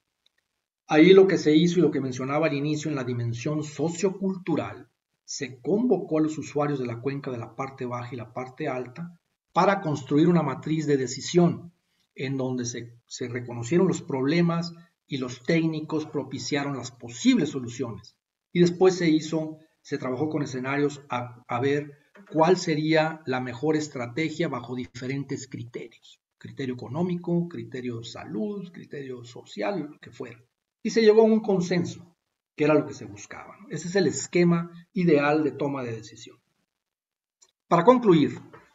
Ahí lo que se hizo y lo que mencionaba al inicio en la dimensión sociocultural, se convocó a los usuarios de la cuenca de la parte baja y la parte alta para construir una matriz de decisión en donde se, se reconocieron los problemas y los técnicos propiciaron las posibles soluciones. Y después se hizo, se trabajó con escenarios a, a ver cuál sería la mejor estrategia bajo diferentes criterios. Criterio económico, criterio de salud, criterio social, lo que fuera. Y se llegó a un consenso, que era lo que se buscaba, ¿no? Ese es el esquema ideal de toma de decisión. Para concluir,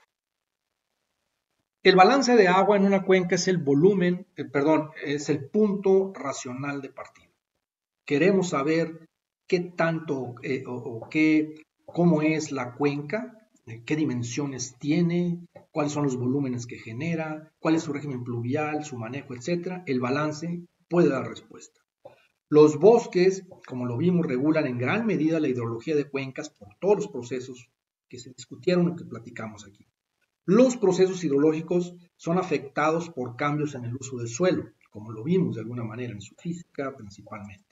el balance de agua en una cuenca es el volumen, eh, perdón, es el punto racional de partida. Queremos saber qué tanto eh, o, o qué, cómo es la cuenca, eh, qué dimensiones tiene, cuáles son los volúmenes que genera, cuál es su régimen pluvial, su manejo, etcétera. El balance puede dar respuesta. Los bosques, como lo vimos, regulan en gran medida la hidrología de cuencas por todos los procesos que se discutieron o que platicamos aquí. Los procesos hidrológicos son afectados por cambios en el uso del suelo, como lo vimos de alguna manera en su física principalmente.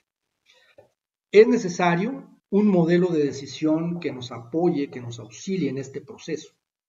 Es necesario un modelo de decisión que nos apoye, que nos auxilie en este proceso.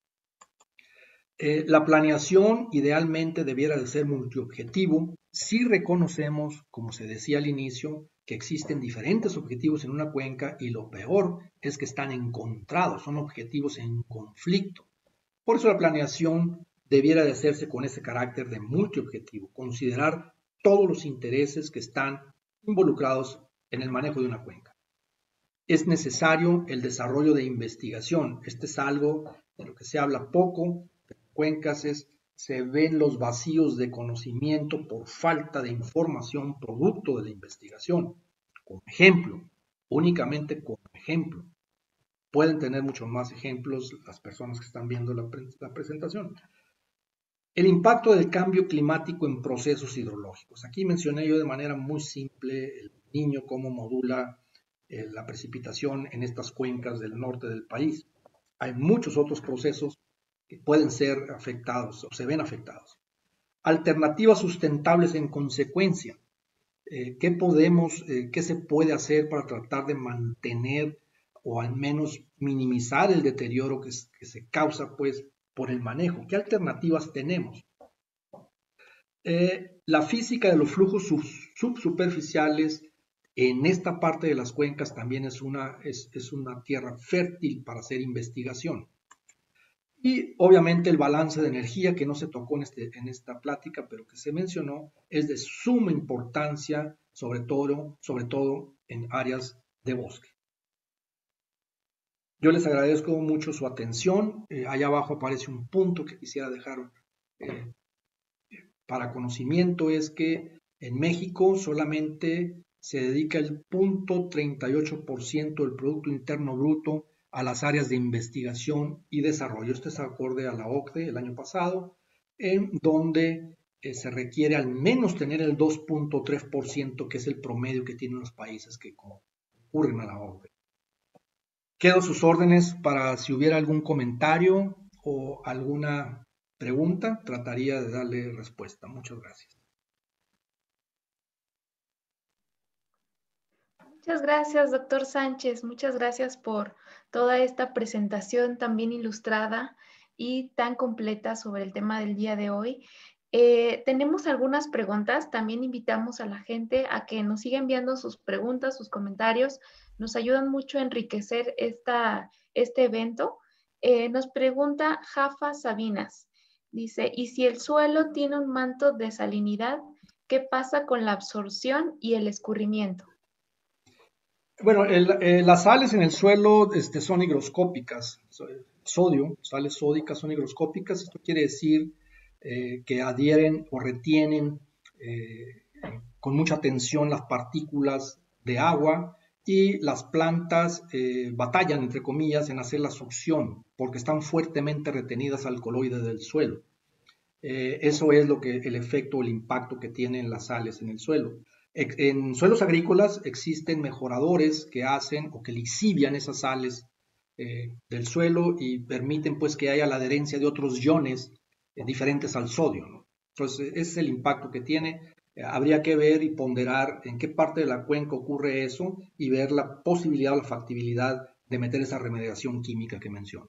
Eh, la planeación idealmente debiera de ser multiobjetivo si reconocemos, como se decía al inicio, que existen diferentes objetivos en una cuenca y lo peor es que están encontrados, son objetivos en conflicto. Por eso la planeación debiera de hacerse con ese carácter de multiobjetivo, considerar todos los intereses que están involucrados en el manejo de una cuenca. Es necesario el desarrollo de investigación. Este es algo de lo que se habla poco. Cuencas es, se ven los vacíos de conocimiento por falta de información producto de la investigación. Como ejemplo, únicamente como ejemplo. Pueden tener muchos más ejemplos las personas que están viendo la, pre la presentación. El impacto del cambio climático en procesos hidrológicos. Aquí mencioné yo de manera muy simple el Niño cómo modula eh, la precipitación en estas cuencas del norte del país. Hay muchos otros procesos que pueden ser afectados o se ven afectados. Alternativas sustentables en consecuencia. Eh, ¿Qué podemos, eh, qué se puede hacer para tratar de mantener o al menos minimizar el deterioro que, que se causa pues por el manejo? ¿Qué alternativas tenemos? Eh, la física de los flujos sub, subsuperficiales en esta parte de las cuencas también es una, es, es una tierra fértil para hacer investigación. Y obviamente el balance de energía que no se tocó en, este, en esta plática, pero que se mencionó, es de suma importancia, sobre todo, sobre todo en áreas de bosque. Yo les agradezco mucho su atención. Eh, allá abajo aparece un punto que quisiera dejar eh, para conocimiento es que en México solamente se dedica el cero punto treinta y ocho por ciento del Producto Interno Bruto a las áreas de investigación y desarrollo. Esto es acorde a la O C D E el año pasado, en donde eh, se requiere al menos tener el dos punto tres por ciento, que es el promedio que tienen los países que concurren a la O C D E. Quedo a sus órdenes para si hubiera algún comentario o alguna pregunta, trataría de darle respuesta. Muchas gracias. Muchas gracias, doctor Sánchez. Muchas gracias por toda esta presentación tan bien ilustrada y tan completa sobre el tema del día de hoy. Eh, tenemos algunas preguntas. También invitamos a la gente a que nos siga enviando sus preguntas, sus comentarios. Nos ayudan mucho a enriquecer esta, este evento. Eh, nos pregunta Jafa Sabinas. Dice, ¿y si el suelo tiene un manto de salinidad, qué pasa con la absorción y el escurrimiento? Bueno, el, eh, las sales en el suelo este, son higroscópicas. Sodio, sales sódicas son higroscópicas. Esto quiere decir eh, que adhieren o retienen eh, con mucha tensión las partículas de agua, y las plantas eh, batallan, entre comillas, en hacer la succión porque están fuertemente retenidas al coloide del suelo. Eh, eso es lo que el efecto o el impacto que tienen las sales en el suelo. En suelos agrícolas existen mejoradores que hacen o que lixivian esas sales eh, del suelo y permiten pues que haya la adherencia de otros iones eh, diferentes al sodio, ¿no? Entonces ese es el impacto que tiene. Eh, habría que ver y ponderar en qué parte de la cuenca ocurre eso y ver la posibilidad o la factibilidad de meter esa remediación química que menciono.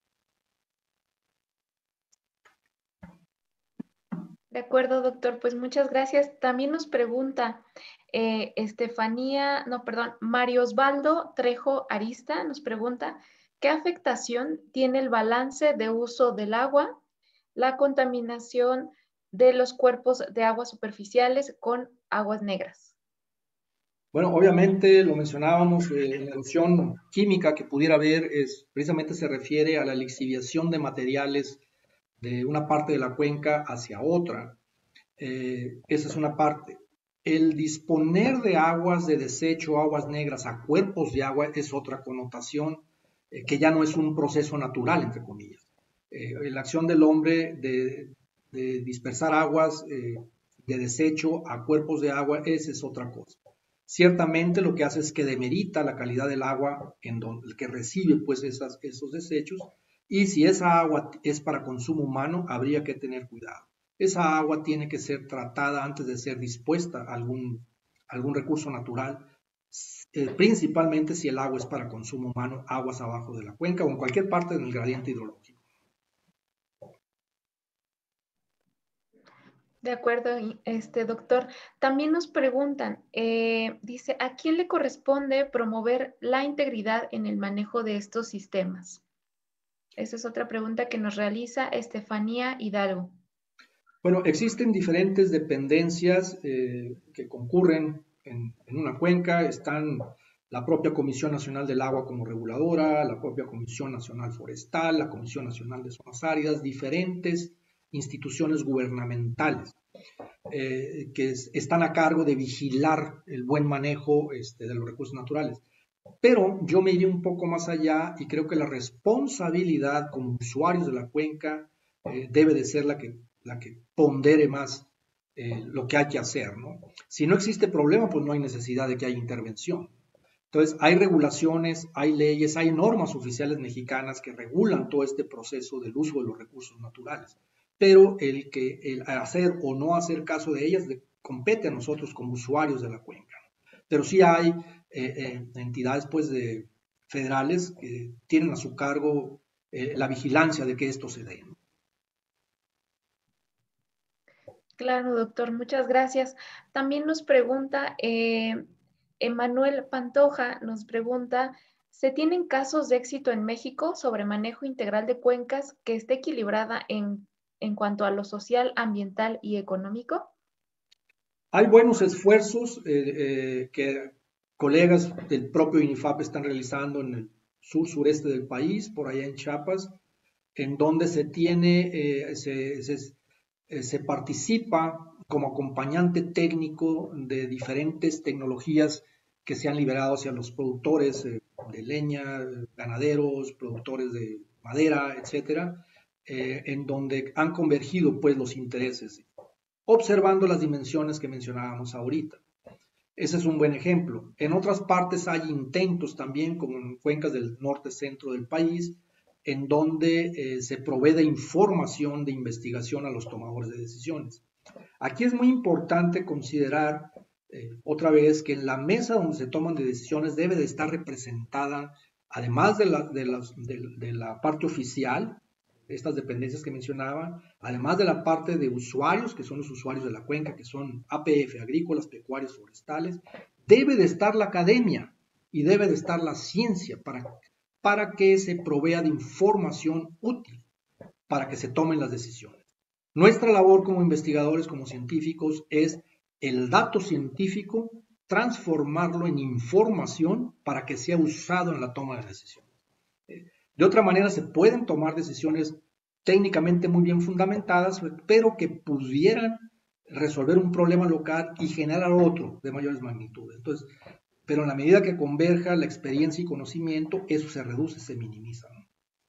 De acuerdo, doctor. Pues muchas gracias. También nos pregunta eh, Estefanía, no, perdón, Mario Osvaldo Trejo Arista nos pregunta, ¿qué afectación tiene el balance de uso del agua, la contaminación de los cuerpos de aguas superficiales con aguas negras? Bueno, obviamente lo mencionábamos, eh, la erosión química que pudiera haber es, precisamente se refiere a la lixiviación de materiales de una parte de la cuenca hacia otra. Eh, esa es una parte. El disponer de aguas de desecho, aguas negras a cuerpos de agua es otra connotación, eh, que ya no es un proceso natural, entre comillas. Eh, la acción del hombre de, de dispersar aguas eh, de desecho a cuerpos de agua, esa es otra cosa. Ciertamente lo que hace es que demerita la calidad del agua en donde, el que recibe pues esas, esos desechos, y si esa agua es para consumo humano, habría que tener cuidado. Esa agua tiene que ser tratada antes de ser dispuesta a algún, algún recurso natural, eh, principalmente si el agua es para consumo humano, aguas abajo de la cuenca o en cualquier parte del gradiente hidrológico. De acuerdo, este doctor. También nos preguntan, eh, dice, ¿a quién le corresponde promover la integridad en el manejo de estos sistemas? Esa es otra pregunta que nos realiza Estefanía Hidalgo. Bueno, existen diferentes dependencias eh, que concurren en, en una cuenca. Están la propia Comisión Nacional del Agua como reguladora, la propia Comisión Nacional Forestal, la Comisión Nacional de Zonas Áridas, diferentes instituciones gubernamentales eh, que es, están a cargo de vigilar el buen manejo este, de los recursos naturales. Pero yo me iría un poco más allá y creo que la responsabilidad como usuarios de la cuenca eh, debe de ser la que, la que pondere más eh, lo que hay que hacer, ¿no? Si no existe problema, pues no hay necesidad de que haya intervención. Entonces, hay regulaciones, hay leyes, hay normas oficiales mexicanas que regulan todo este proceso del uso de los recursos naturales. Pero el que el hacer o no hacer caso de ellas compete a nosotros como usuarios de la cuenca. Pero sí hay eh, eh, entidades pues, de, federales que tienen a su cargo eh, la vigilancia de que esto se dé, ¿no? Claro, doctor, muchas gracias. También nos pregunta, eh, Emanuel Pantoja nos pregunta, ¿se tienen casos de éxito en México sobre manejo integral de cuencas que esté equilibrada en, en cuanto a lo social, ambiental y económico? Hay buenos esfuerzos eh, eh, que colegas del propio INIFAP están realizando en el sur-sureste del país, por allá en Chiapas, en donde se tiene, eh, se, se, eh, se participa como acompañante técnico de diferentes tecnologías que se han liberado hacia los productores eh, de leña, ganaderos, productores de madera, etcétera, eh, en donde han convergido pues los intereses, observando las dimensiones que mencionábamos ahorita. Ese es un buen ejemplo. En otras partes hay intentos también, como en cuencas del norte-centro del país, en donde eh, se provee de información de investigación a los tomadores de decisiones. Aquí es muy importante considerar eh, otra vez que en la mesa donde se toman de decisiones debe de estar representada, además de la, de, las, de, de la parte oficial, estas dependencias que mencionaba, además de la parte de usuarios, que son los usuarios de la cuenca, que son A P F, agrícolas, pecuarios, forestales, debe de estar la academia y debe de estar la ciencia para, para que se provea de información útil para que se tomen las decisiones. Nuestra labor como investigadores, como científicos, es el dato científico, transformarlo en información para que sea usado en la toma de decisiones. De otra manera, se pueden tomar decisiones técnicamente muy bien fundamentadas, pero que pudieran resolver un problema local y generar otro de mayores magnitudes. Entonces, pero en la medida que converja la experiencia y conocimiento, eso se reduce, se minimiza, ¿no?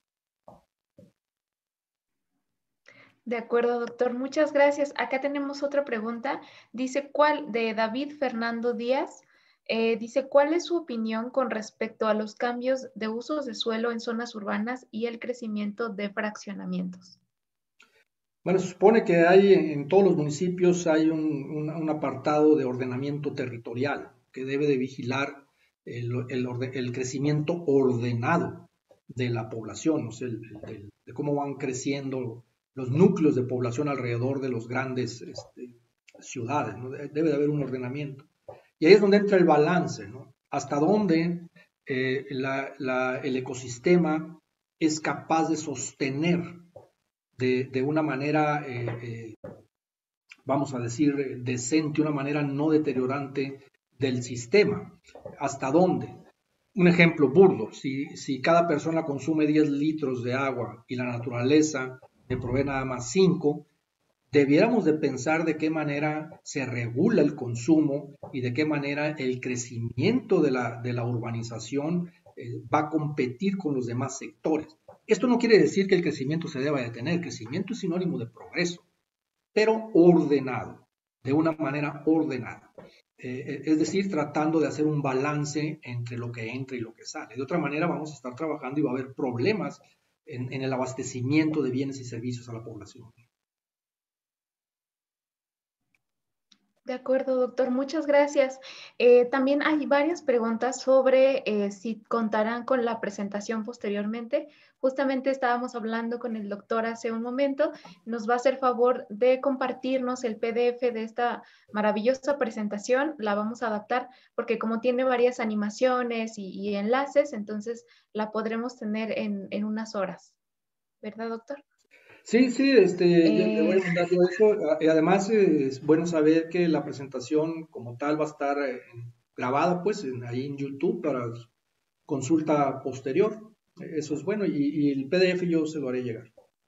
De acuerdo, doctor. Muchas gracias. Acá tenemos otra pregunta. Dice, ¿cuál, de David Fernando Díaz? Eh, dice, ¿cuál es su opinión con respecto a los cambios de usos de suelo en zonas urbanas y el crecimiento de fraccionamientos? Bueno, se supone que hay en todos los municipios hay un, un, un apartado de ordenamiento territorial que debe de vigilar el, el, el crecimiento ordenado de la población, o sea, el, el, de cómo van creciendo los núcleos de población alrededor de las grandes este, ciudades, ¿no? Debe de haber un ordenamiento. Y ahí es donde entra el balance, ¿no? Hasta dónde eh, la, la, el ecosistema es capaz de sostener de, de una manera, eh, eh, vamos a decir, decente, una manera no deteriorante del sistema. ¿Hasta dónde? Un ejemplo burdo, si, si cada persona consume diez litros de agua y la naturaleza le provee nada más cinco, debiéramos de pensar de qué manera se regula el consumo y de qué manera el crecimiento de la, de la urbanización eh, va a competir con los demás sectores. Esto no quiere decir que el crecimiento se deba detener, el crecimiento es sinónimo de progreso, pero ordenado, de una manera ordenada. Eh, es decir, tratando de hacer un balance entre lo que entra y lo que sale. De otra manera vamos a estar trabajando y va a haber problemas en, en el abastecimiento de bienes y servicios a la población. De acuerdo, doctor. Muchas gracias. Eh, también hay varias preguntas sobre eh, si contarán con la presentación posteriormente. Justamente estábamos hablando con el doctor hace un momento. Nos va a hacer favor de compartirnos el P D F de esta maravillosa presentación. La vamos a adaptar porque como tiene varias animaciones y, y enlaces, entonces la podremos tener en, en unas horas. ¿Verdad, doctor? Sí, sí, este, le, le voy Eh, a mandar yo eso. Y además eh, es bueno saber que la presentación como tal va a estar eh, grabada pues en- ahí en YouTube para consulta posterior. Eso es bueno y, y el P D F yo se lo haré llegar.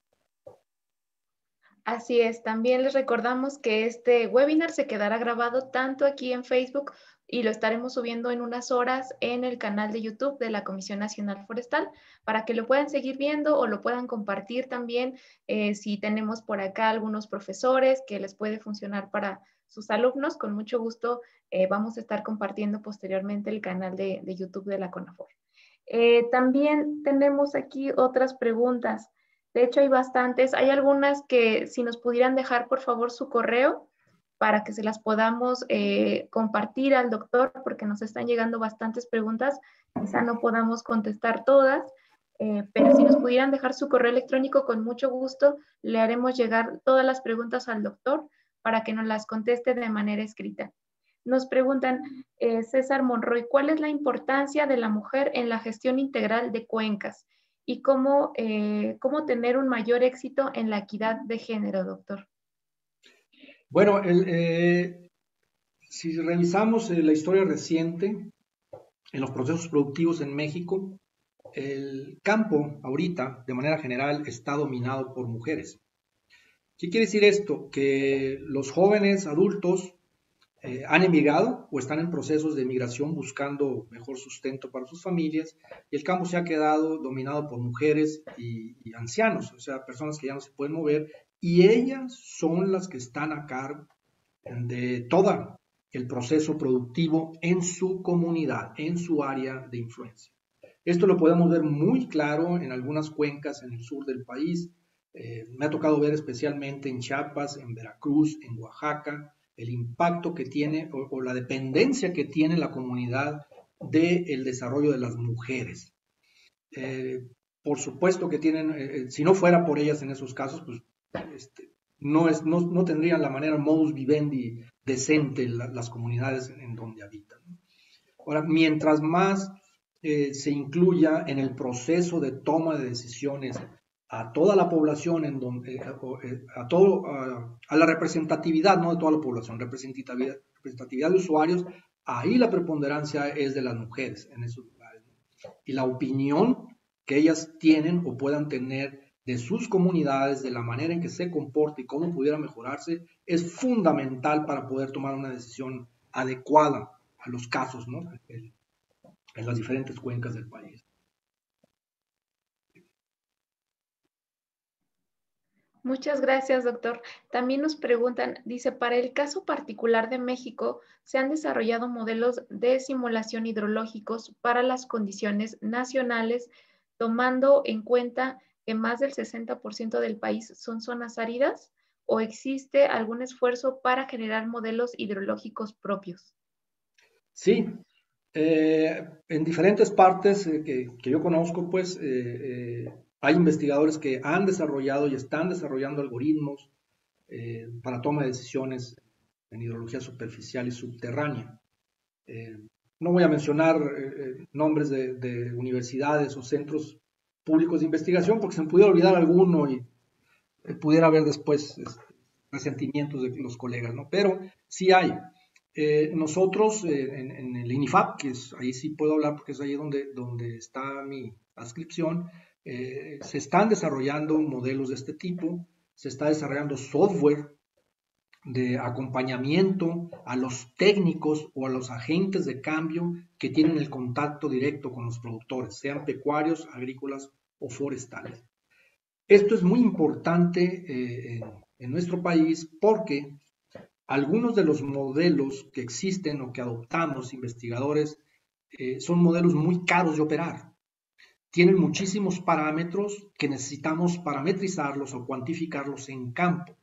Así es, también les recordamos que este webinar se quedará grabado tanto aquí en Facebook y lo estaremos subiendo en unas horas en el canal de YouTube de la Comisión Nacional Forestal para que lo puedan seguir viendo o lo puedan compartir también eh, si tenemos por acá algunos profesores que les puede funcionar para sus alumnos. Con mucho gusto eh, vamos a estar compartiendo posteriormente el canal de, de YouTube de la CONAFOR. Eh, también tenemos aquí otras preguntas. De hecho, hay bastantes. Hay algunas que si nos pudieran dejar, por favor, su correo para que se las podamos eh, compartir al doctor, porque nos están llegando bastantes preguntas. Quizá no podamos contestar todas, eh, pero si nos pudieran dejar su correo electrónico, con mucho gusto le haremos llegar todas las preguntas al doctor para que nos las conteste de manera escrita. Nos preguntan, eh, César Monroy, ¿cuál es la importancia de la mujer en la gestión integral de cuencas? Y cómo, eh, cómo tener un mayor éxito en la equidad de género, doctor. Bueno, el, eh, si revisamos eh, la historia reciente en los procesos productivos en México, el campo ahorita, de manera general, está dominado por mujeres. ¿Qué quiere decir esto? Que los jóvenes adultos eh, han emigrado o están en procesos de migración buscando mejor sustento para sus familias y el campo se ha quedado dominado por mujeres y, y ancianos, o sea, personas que ya no se pueden mover y ellas son las que están a cargo de todo el proceso productivo en su comunidad, en su área de influencia. Esto lo podemos ver muy claro en algunas cuencas en el sur del país. Eh, me ha tocado ver especialmente en Chiapas, en Veracruz, en Oaxaca, el impacto que tiene o, o la dependencia que tiene la comunidad del desarrollo de las mujeres. Eh, por supuesto que tienen, eh, si no fuera por ellas en esos casos, pues este, no, es, no, no tendrían la manera modus vivendi decente la, las comunidades en, en donde habitan. Ahora, mientras más eh, se incluya en el proceso de toma de decisiones a toda la población, en donde, a, a, todo, a, a la representatividad, no de toda la población, representatividad, representatividad de usuarios, ahí la preponderancia es de las mujeres en esos lugares. Y la opinión que ellas tienen o puedan tener de sus comunidades, de la manera en que se comporta y cómo pudiera mejorarse, es fundamental para poder tomar una decisión adecuada a los casos, ¿no? En las diferentes cuencas del país. Muchas gracias, doctor. También nos preguntan, dice, para el caso particular de México, se han desarrollado modelos de simulación hidrológicos para las condiciones nacionales, tomando en cuenta que más del sesenta por ciento del país son zonas áridas, ¿o existe algún esfuerzo para generar modelos hidrológicos propios? Sí, eh, en diferentes partes eh, que, que, yo conozco, pues eh, eh, hay investigadores que han desarrollado y están desarrollando algoritmos eh, para toma de decisiones en hidrología superficial y subterránea. Eh, no voy a mencionar eh, nombres de, de, universidades o centros públicos de investigación porque se me pudiera olvidar alguno y eh, pudiera haber después este, resentimientos de los colegas, ¿no? Pero sí hay. Eh, nosotros eh, en, en, el INIFAP, que es, ahí sí puedo hablar porque es ahí donde, donde está mi adscripción, eh, se están desarrollando modelos de este tipo, se está desarrollando software de acompañamiento a los técnicos o a los agentes de cambio que tienen el contacto directo con los productores, sean pecuarios, agrícolas o forestales. Esto es muy importante eh, en, en nuestro país porque algunos de los modelos que existen o que adoptamos investigadores eh, son modelos muy caros de operar. Tienen muchísimos parámetros que necesitamos parametrizarlos o cuantificarlos en campo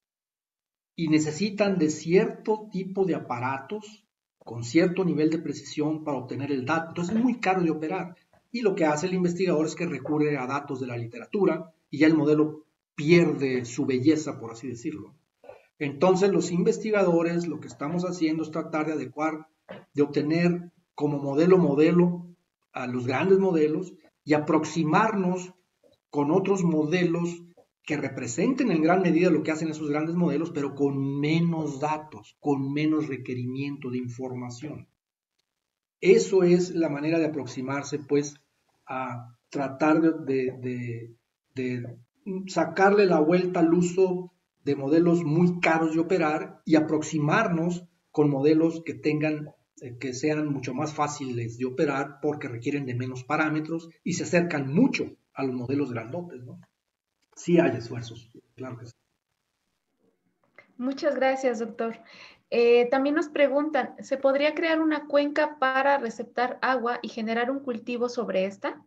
y necesitan de cierto tipo de aparatos con cierto nivel de precisión para obtener el dato. Entonces es muy caro de operar. Y lo que hace el investigador es que recurre a datos de la literatura y ya el modelo pierde su belleza, por así decirlo. Entonces los investigadores lo que estamos haciendo es tratar de adecuar, de obtener como modelo modelo a los grandes modelos y aproximarnos con otros modelos que representen en gran medida lo que hacen esos grandes modelos, pero con menos datos, con menos requerimiento de información. Eso es la manera de aproximarse, pues, a tratar de, de, de, de sacarle la vuelta al uso de modelos muy caros de operar y aproximarnos con modelos que tengan, eh, que sean mucho más fáciles de operar porque requieren de menos parámetros y se acercan mucho a los modelos grandotes, ¿no? Sí hay esfuerzos, claro que sí. Muchas gracias, doctor. Eh, también nos preguntan, ¿se podría crear una cuenca para receptar agua y generar un cultivo sobre esta?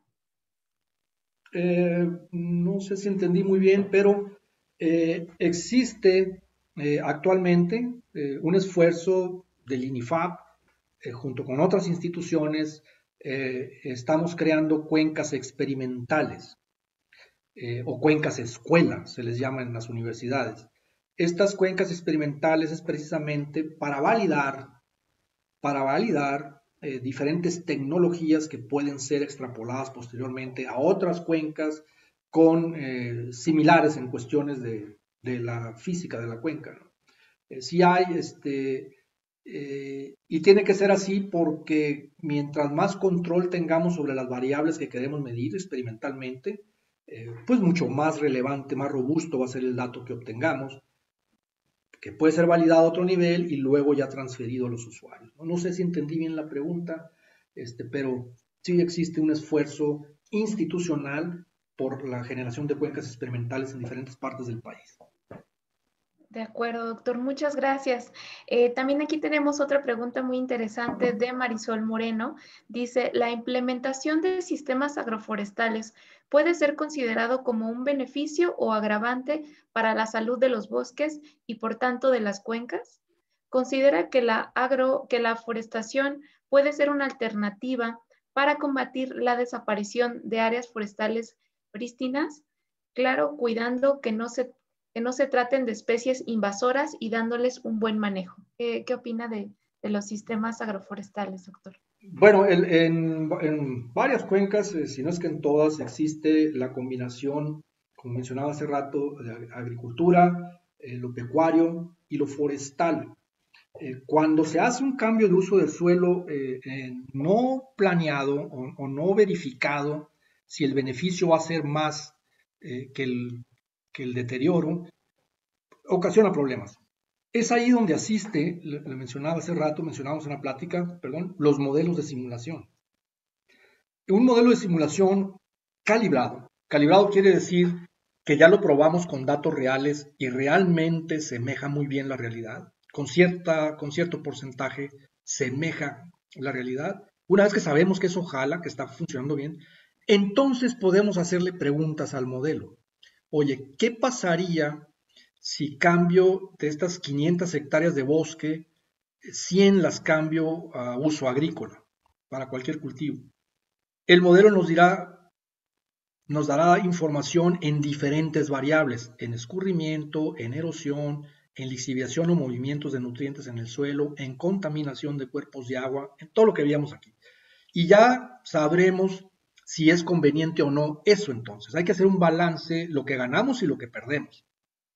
Eh, no sé si entendí muy bien, pero eh, existe eh, actualmente eh, un esfuerzo del INIFAP eh, junto con otras instituciones. Eh, estamos creando cuencas experimentales eh, o cuencas escuela, se les llama en las universidades. Estas cuencas experimentales es precisamente para validar, para validar eh, diferentes tecnologías que pueden ser extrapoladas posteriormente a otras cuencas con eh, similares en cuestiones de, de, la física de la cuenca, ¿no? Eh, sí hay, este, eh, y tiene que ser así porque mientras más control tengamos sobre las variables que queremos medir experimentalmente, eh, pues mucho más relevante, más robusto va a ser el dato que obtengamos, que puede ser validado a otro nivel y luego ya transferido a los usuarios. No, no sé si entendí bien la pregunta, este, pero sí existe un esfuerzo institucional por la generación de cuencas experimentales en diferentes partes del país. De acuerdo, doctor. Muchas gracias. Eh, también aquí tenemos otra pregunta muy interesante de Marisol Moreno. Dice, ¿la implementación de sistemas agroforestales puede ser considerado como un beneficio o agravante para la salud de los bosques y por tanto de las cuencas? ¿Considera que la agro, que la forestación puede ser una alternativa para combatir la desaparición de áreas forestales prístinas? Claro, cuidando que no se que no se traten de especies invasoras y dándoles un buen manejo. ¿Qué, qué opina de, de, los sistemas agroforestales, doctor? Bueno, el, en, en, varias cuencas, eh, si no es que en todas, existe la combinación, como mencionaba hace rato, de agricultura, eh, lo pecuario y lo forestal. Eh, cuando se hace un cambio de uso del suelo eh, eh, no planeado o, o, no verificado si el beneficio va a ser más eh, que, el, que el deterioro, ocasiona problemas. Es ahí donde asiste, le, le mencionaba hace rato, mencionábamos en la plática, perdón, los modelos de simulación. Un modelo de simulación calibrado. Calibrado quiere decir que ya lo probamos con datos reales y realmente semeja muy bien la realidad. Con, cierta, con cierto porcentaje semeja la realidad. Una vez que sabemos que eso jala, que está funcionando bien, entonces podemos hacerle preguntas al modelo. Oye, ¿qué pasaría si cambio de estas quinientas hectáreas de bosque, cien las cambio a uso agrícola para cualquier cultivo? El modelo nos dirá, nos dará información en diferentes variables, en escurrimiento, en erosión, en lixiviación o movimientos de nutrientes en el suelo, en contaminación de cuerpos de agua, en todo lo que veíamos aquí. Y ya sabremos si es conveniente o no eso entonces. Hay que hacer un balance, lo que ganamos y lo que perdemos.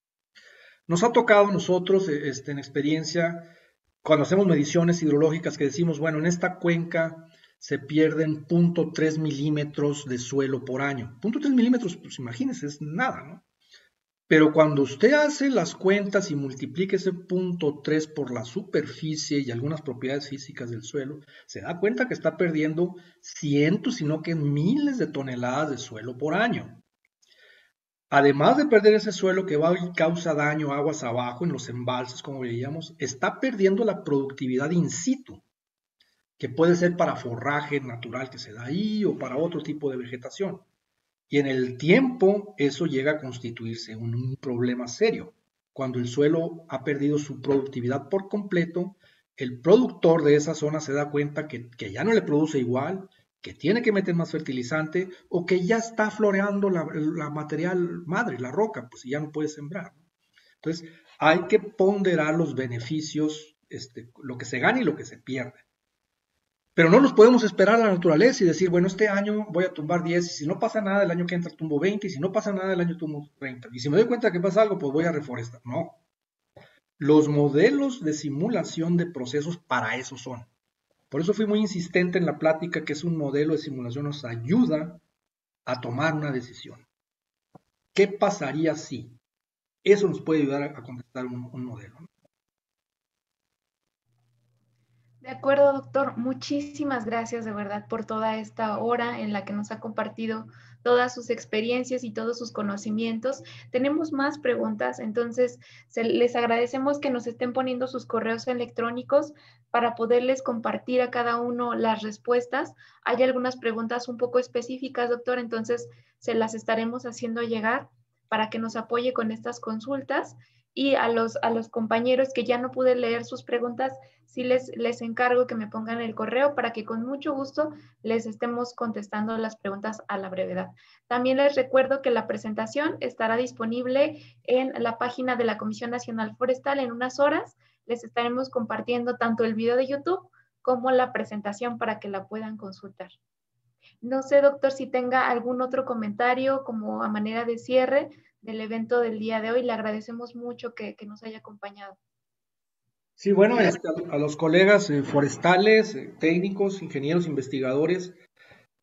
Nos ha tocado a nosotros, este, en experiencia, cuando hacemos mediciones hidrológicas, que decimos, bueno, en esta cuenca se pierden cero punto tres milímetros de suelo por año. cero punto tres milímetros, pues imagínense, es nada, ¿no? Pero cuando usted hace las cuentas y multiplica ese cero punto tres por la superficie y algunas propiedades físicas del suelo, se da cuenta que está perdiendo cientos, sino que miles de toneladas de suelo por año. Además de perder ese suelo que va y causa daño aguas abajo en los embalses, como veíamos, está perdiendo la productividad in situ, que puede ser para forraje natural que se da ahí o para otro tipo de vegetación. Y en el tiempo eso llega a constituirse un, un problema serio. Cuando el suelo ha perdido su productividad por completo, el productor de esa zona se da cuenta que, que ya no le produce igual, que tiene que meter más fertilizante o que ya está floreando la, la material madre, la roca, pues ya no puede sembrar. Entonces hay que ponderar los beneficios, este, lo que se gana y lo que se pierde. Pero no nos podemos esperar a la naturaleza y decir, bueno, este año voy a tumbar diez, y si no pasa nada, el año que entra tumbo veinte, y si no pasa nada, el año tumbo treinta. Y si me doy cuenta que pasa algo, pues voy a reforestar. No. Los modelos de simulación de procesos para eso son. Por eso fui muy insistente en la plática que es un modelo de simulación, nos ayuda a tomar una decisión. ¿Qué pasaría si? Eso nos puede ayudar a contestar un, un modelo. De acuerdo, doctor. Muchísimas gracias de verdad por toda esta hora en la que nos ha compartido todas sus experiencias y todos sus conocimientos. Tenemos más preguntas, entonces se, les agradecemos que nos estén poniendo sus correos electrónicos para poderles compartir a cada uno las respuestas. Hay algunas preguntas un poco específicas, doctor, entonces se las estaremos haciendo llegar para que nos apoye con estas consultas. Y a los, a los compañeros que ya no pude leer sus preguntas, sí les, les encargo que me pongan el correo para que con mucho gusto les estemos contestando las preguntas a la brevedad. También les recuerdo que la presentación estará disponible en la página de la Comisión Nacional Forestal en unas horas. Les estaremos compartiendo tanto el video de YouTube como la presentación para que la puedan consultar. No sé, doctor, si tenga algún otro comentario como a manera de cierre del evento del día de hoy. Le agradecemos mucho que, que nos haya acompañado. Sí, bueno, este, a los colegas eh, forestales, eh, técnicos, ingenieros, investigadores,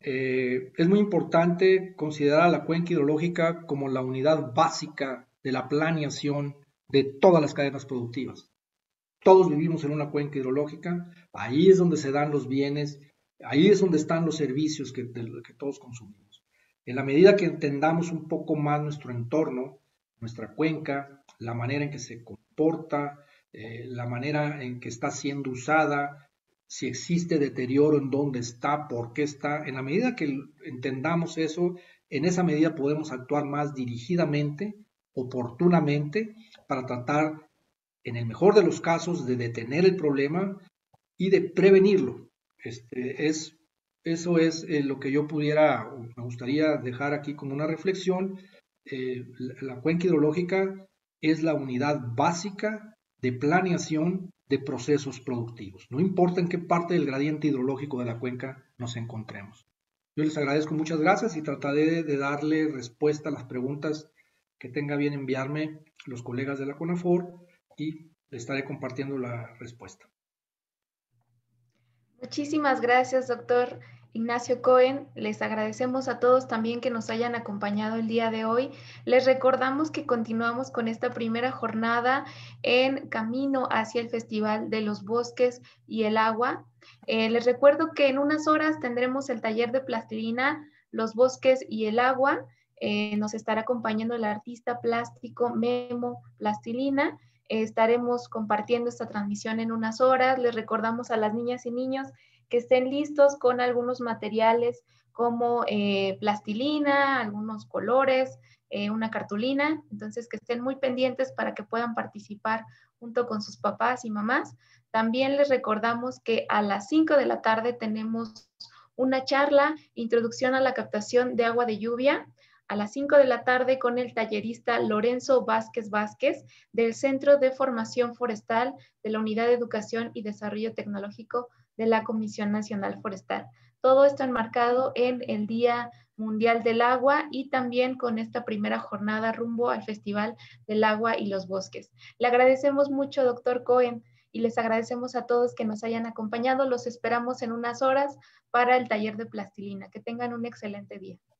eh, es muy importante considerar a la cuenca hidrológica como la unidad básica de la planeación de todas las cadenas productivas. Todos vivimos en una cuenca hidrológica, ahí es donde se dan los bienes, ahí es donde están los servicios que, que todos consumimos. En la medida que entendamos un poco más nuestro entorno, nuestra cuenca, la manera en que se comporta, eh, la manera en que está siendo usada, si existe deterioro, en dónde está, por qué está, en la medida que entendamos eso, en esa medida podemos actuar más dirigidamente, oportunamente, para tratar, en el mejor de los casos, de detener el problema y de prevenirlo. Este, es, eso es eh, lo que yo pudiera, me gustaría dejar aquí como una reflexión. Eh, la, la cuenca hidrológica es la unidad básica de planeación de procesos productivos. No importa en qué parte del gradiente hidrológico de la cuenca nos encontremos. Yo les agradezco, muchas gracias, y trataré de darle respuesta a las preguntas que tenga bien enviarme los colegas de la CONAFOR y les estaré compartiendo la respuesta. Muchísimas gracias, doctor Ignacio Cohen. Les agradecemos a todos también que nos hayan acompañado el día de hoy. Les recordamos que continuamos con esta primera jornada en camino hacia el Festival de los Bosques y el Agua. Eh, les recuerdo que en unas horas tendremos el taller de plastilina, los bosques y el agua. Eh, nos estará acompañando el artista plástico Memo Plastilina. Eh, estaremos compartiendo esta transmisión en unas horas. Les recordamos a las niñas y niños que estén listos con algunos materiales como eh, plastilina, algunos colores, eh, una cartulina. Entonces, que estén muy pendientes para que puedan participar junto con sus papás y mamás. También les recordamos que a las cinco de la tarde tenemos una charla, Introducción a la captación de agua de lluvia, a las cinco de la tarde con el tallerista Lorenzo Vázquez Vázquez del Centro de Formación Forestal de la Unidad de Educación y Desarrollo Tecnológico de la Comisión Nacional Forestal. Todo esto enmarcado en el Día Mundial del Agua y también con esta primera jornada rumbo al Festival del Agua y los Bosques. Le agradecemos mucho, doctor Cohen, y les agradecemos a todos que nos hayan acompañado. Los esperamos en unas horas para el taller de plastilina. Que tengan un excelente día.